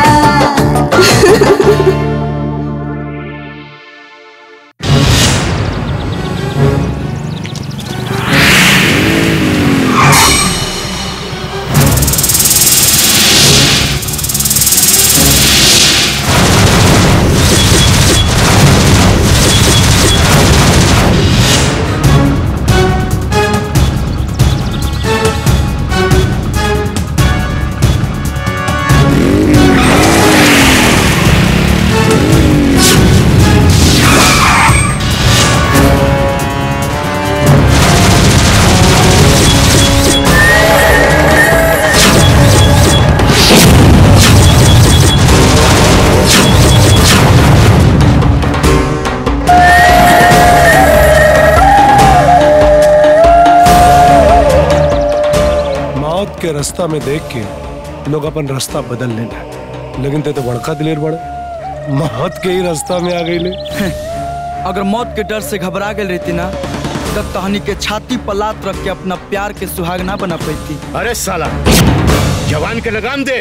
के रास्ता में देख के लोग अपन रास्ता बदल लेना लेकिन ते तो बड़का दिलेर बड़े मौत के ही रास्ता में आ गई ले अगर मौत के डर से घबरा गई रहती ना तब तहनी के छाती पर लात रख के अपना प्यार के सुहाग ना बना पाती। अरे साला जवान के लगाम दे।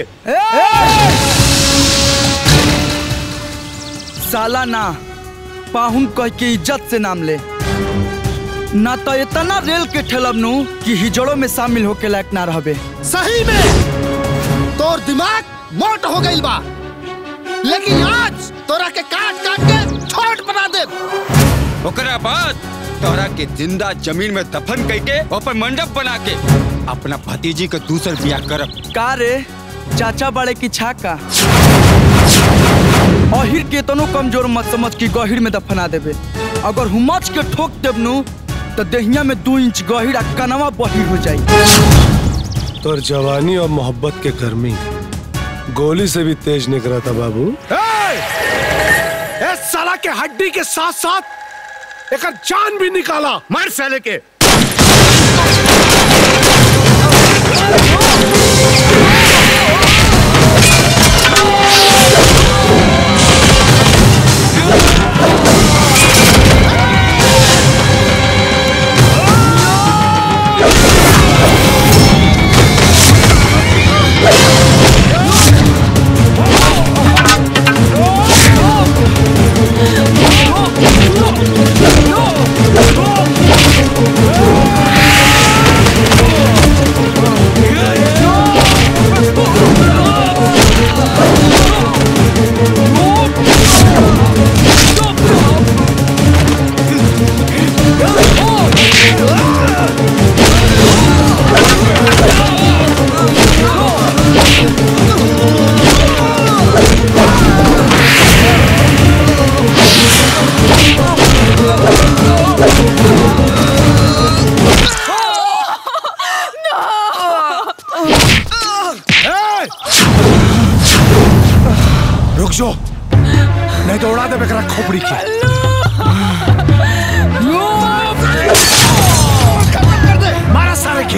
साला ना पाहुन कह के इज्जत से नाम ले ना तो इतना रेल के ठेलब नू कि हिजड़ों में शामिल होके लायक ना रहबे। सही में तोर दिमाग मोट हो गई बा लेकिन आज तोरा के काट काट के छोट बना दे। ओकरा बाद तोरा के जिंदा जमीन में दफन करके ऊपर मंडप बना के अपना भतीजी के दूसर बियाह करब। का रे चाचा बड़े की छाका अहिर के तनो कमजोर मत समझ की गहिर में दफना देबे। अगर हुमच के ठोक देबनू तो देहिया में दो इंच गहिर कनवा बहिर हो जाई। तोर जवानी और मोहब्बत के गर्मी गोली से भी तेज निकला था बाबू। इस साला के हड्डी के साथ साथ एक जान भी निकाला। मार साले के। Oh! नहीं तो उड़ा दे बेकरा खोपड़ी की। मारा सारे की।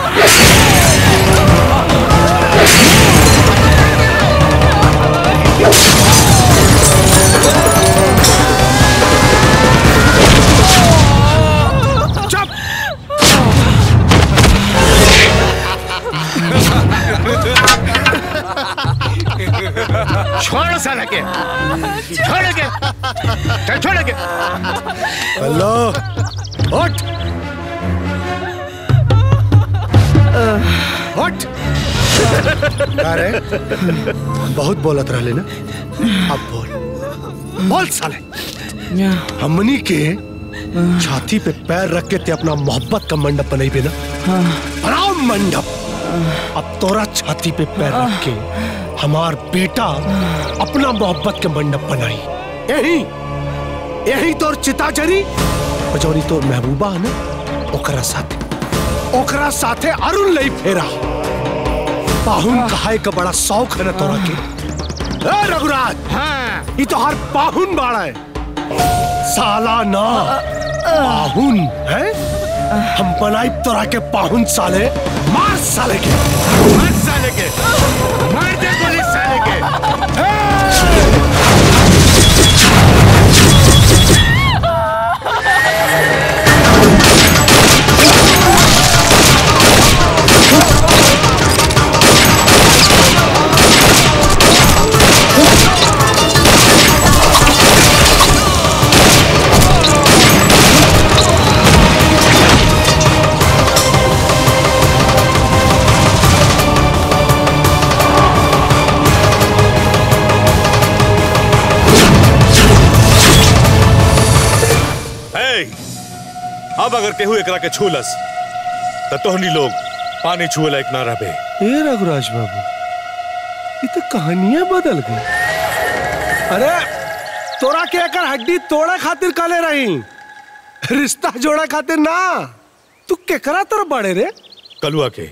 छोड़ साला के, छोड़ के, चल छोड़ के। हेलो, उठ, उठ। अरे, बहुत बोलत रहले ना, अब बोल, बोल साले। हमनी के छाती पे पैर रख के ते अपना मोहब्बत का मंडप बनाई पे ना, बनाओ मंडप। अब तोरा छाती पे पैर रख के हमार बेटा अपना मोहब्बत के मंडप बनाई। यही यही तोर चिता जरी बजौरी तोर महबूबा है ना, ओकरा साथे ओकरा साथे अरुण लई फेरा। पाहुन कहाए का बड़ा शौक है ना तोरा के। ए रघुराज, हाँ ये तो हर पाहुन बाड़ा है, साला ना पाहुन है। हम बनाई तोरा के पाहुन साले। मार साले के, मार साले के, मार दे गोली साले के। अब अगर केहू एकरा के छूलस तो तोहनी लोग पानी छुए लायक ना रहे। ए रघुराज बाबू, ये तो कहानियां बदल गई। अरे तोरा के एकर हड्डी तोड़े खातिर काले रही, रिश्ता जोड़ा खातिर ना। तू केकरा तर बड़े रे? कलुआ के।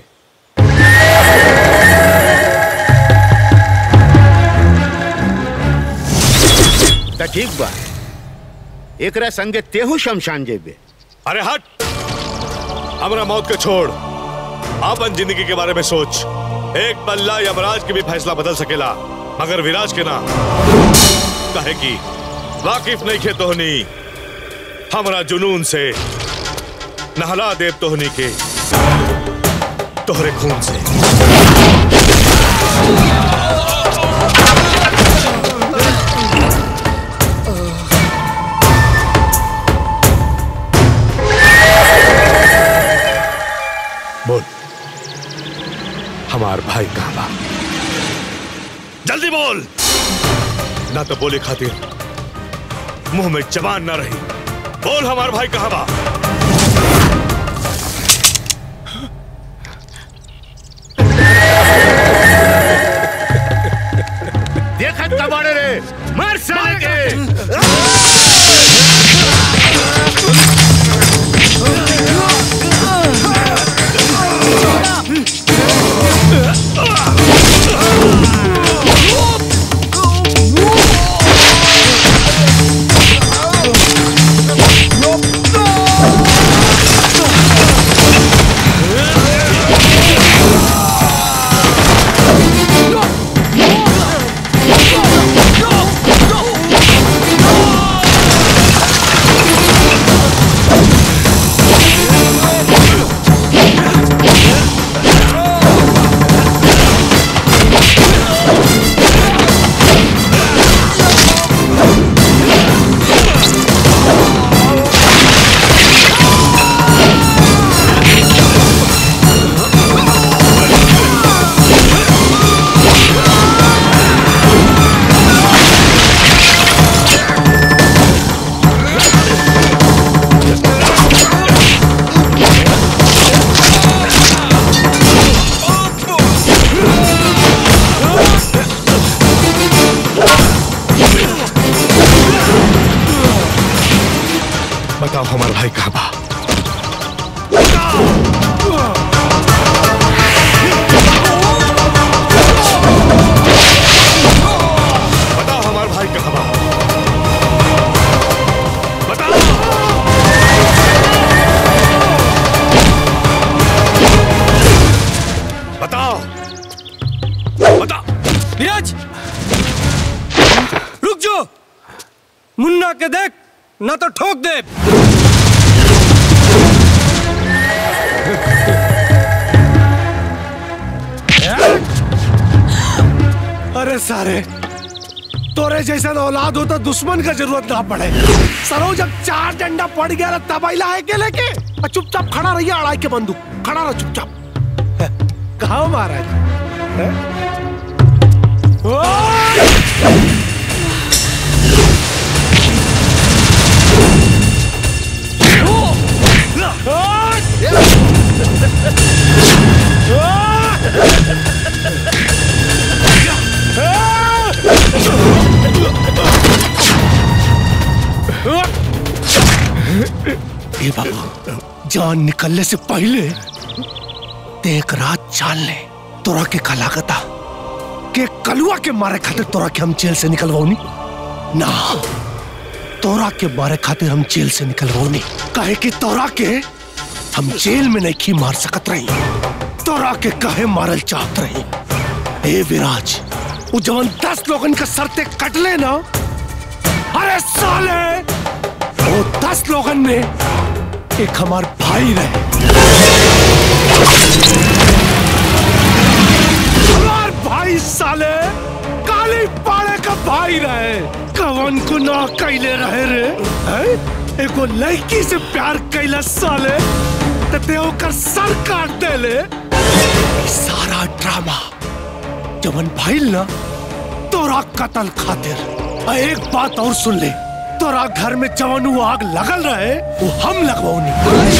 तो ठीक बा, एकरा संगे तेहू शमशान जेबे। अरे हट, हमरा मौत के छोड़, अपन जिंदगी के बारे में सोच। एक पल्ला यमराज के भी फैसला बदल सकेला, मगर विराज के ना। कहे कि वाकिफ नहीं खे तोहनी हमरा जुनून से, नहला देव तोहनी के तोहरे खून से। बोल, हमार भाई कहाँ बा? जल्दी बोल, ना तो बोले खातिर मुंह में जबान ना रही। बोल, हमार भाई कहाँ बा? देखत कबाड़े रे, मार साले के। बताओ, हमारा भाई कहाँ बा? बताओ, हमारा भाई मुन्ना के देख ना तो ठोक दे। अरे सारे तोरे जैसा औलाद हो तो दुश्मन का जरूरत ना पड़े। सरो जब चार डंडा पड़ गया तब है के लेके चुपचाप खड़ा रहिए, अड़ाई के बंदूक खड़ा रहा चुपचाप। कहा महाराज ए बाबू, जान निकलने से पहले एक रात जान ले तोरा के कलाकता के कलुआ के मारे खातिर तोरा के हम जेल से निकलवाऊनी ना। तोरा के मारे खातिर हम जेल से निकलवाऊनी काहे कि तोरा के हम जेल में नहीं खी मार सकत रही। तोरा के काहे मारल चाहत रही। ए विराज, वो जवन दस लोगन का सरते कट ले ना, अरे साले वो दस लोगन में एक हमार भाई रहे। हमार भाई साले काली पाड़े का भाई रहे। कवन को ना कैले रहे रे है? एको लड़की से प्यार कैला साले ते ओकर सर काट दे ले। सारा ड्रामा जवन भाई ना तोरा कत्ल खातिर। एक बात और सुन ले, तोरा घर में जवन वो आग लगल रहे वो हम लगवाऊनी।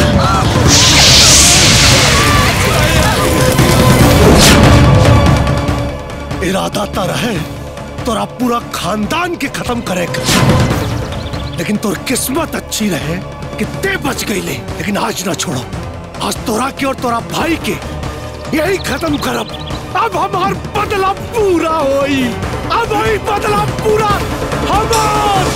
इरादा तो रहे तोरा पूरा खानदान के खत्म करे का, लेकिन तोर किस्मत अच्छी रहे कि ते बच गई ले। लेकिन आज ना छोड़ो, आज तोरा के और तोरा भाई के यही खत्म करब। अब हमार बदला पूरा होई, अब वही बदला पूरा हमार।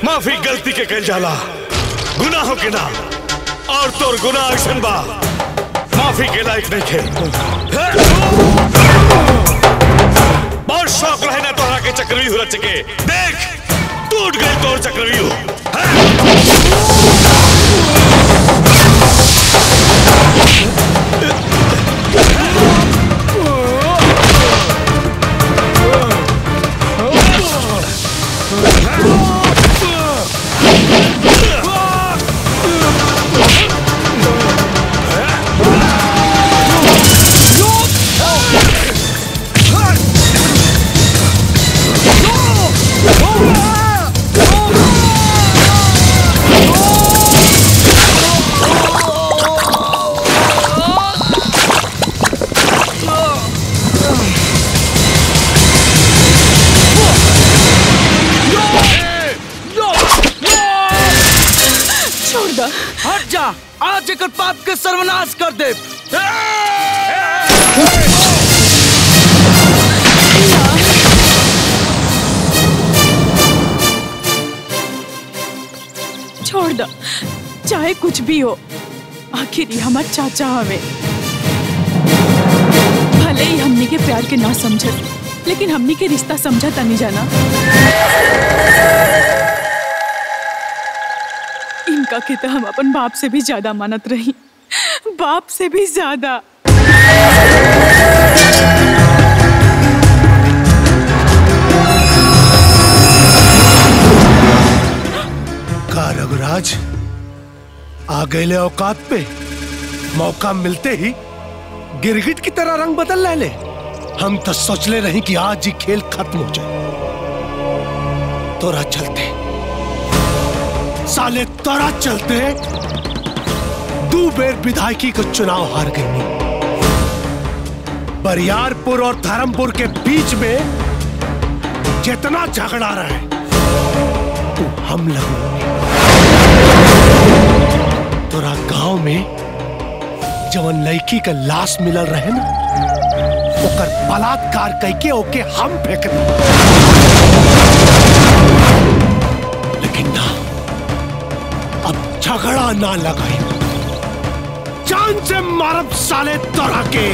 माफी गलती के कल जाला, गुनाहों के ना, और तोर गुनाह ऐसन बा माफी के लायक नहीं थे। बहुत शौक रहे ना तोहरा के चक्रव्यूह रच के, देख टूट गए तोर चक्रव्यूह। हट जा, आज एक पाप के सर्वनाश कर दे। छोड़ दो, चाहे कुछ भी हो, आखिर ही हमार चाचा हवे। भले ही हमनी के प्यार के ना समझत, लेकिन हमनी के रिश्ता समझता नहीं जाना। इनका के तो हम अपन बाप से भी ज्यादा मानत रही, बाप से भी ज्यादा। का रघुराज आ गए ले औकात पे, मौका मिलते ही गिरगिट की तरह रंग बदल ले। हम तो सोच ले रही कि आज ही खेल खत्म हो जाए। तोरा चलते साले तोरा चलते दो बेर विधायकी को चुनाव हार गई। बरियारपुर और धर्मपुर के बीच में जितना झगड़ा रहा है तो हम लोग तोरा गांव में जवन लड़की का लाश मिलल रहे ना, ओकर बलात्कार करके ओके हम फेंक दे। लेकिन ना, अब झगड़ा ना लगाई, जान से मारब साले तोरा के।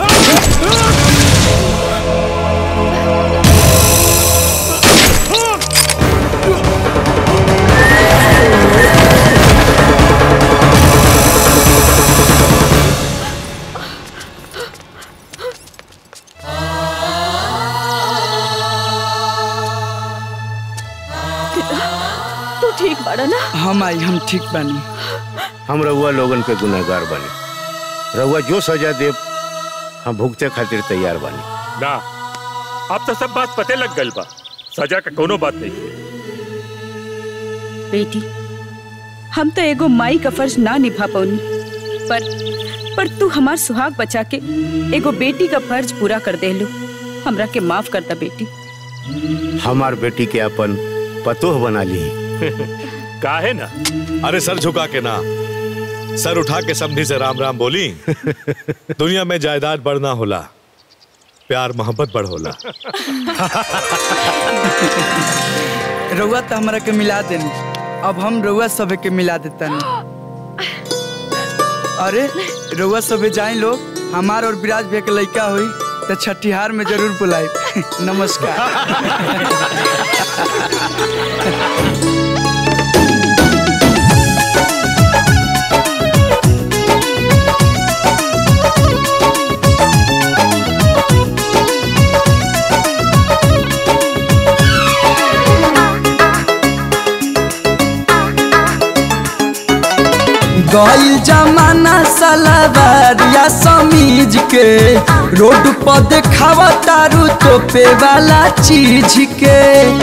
तू ठीक बाड़ा ना? हम आई, हम ठीक बानी। हम रउआ लोगन के गुनहगार बानी, रउआ जो सजा दे हम भुगते खातिर तैयार बानी। ना, अब तो सब बात पते लग गल बा, सजा का कोनो बात नहीं है। बेटी, हम तो एगो माई का फर्ज ना निभा पौनी, पर पर तू हमार सुहाग बचा के एगो बेटी का फर्ज पूरा कर देलू। हमरा के माफ कर दा बेटी। हमार बेटी के अपन पतोह बना ली। काहे ना? अरे सर झुका के ना, सर उठा के समझी से राम राम बोली। दुनिया में जायदाद बढ़ना होला, प्यार मोहब्बत बढ़ होला। रउआ तो हमरा के मिला देनी, अब हम रउआ सबे के मिला देता। अरे रउआ सबे जाए लोग, हमार और विराज भैया के लड़का हुई तो छठिहार में जरूर बुलाई। नमस्कार। गइल जमाना सलवारिया समीज के, रोड पर देखावा तारू तोपे वाला चीज के।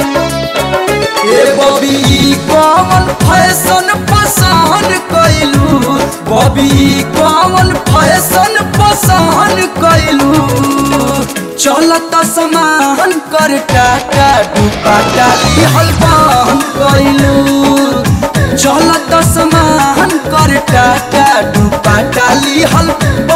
ए बबी कौन फैशन पसंद कइलू, बबी कौन फैशन पसंद कइलू। चलत समान कर टाटा दुपट्टा लिहल बंद कइलू। चलत समान कर टाटा दुपट्टा लिहल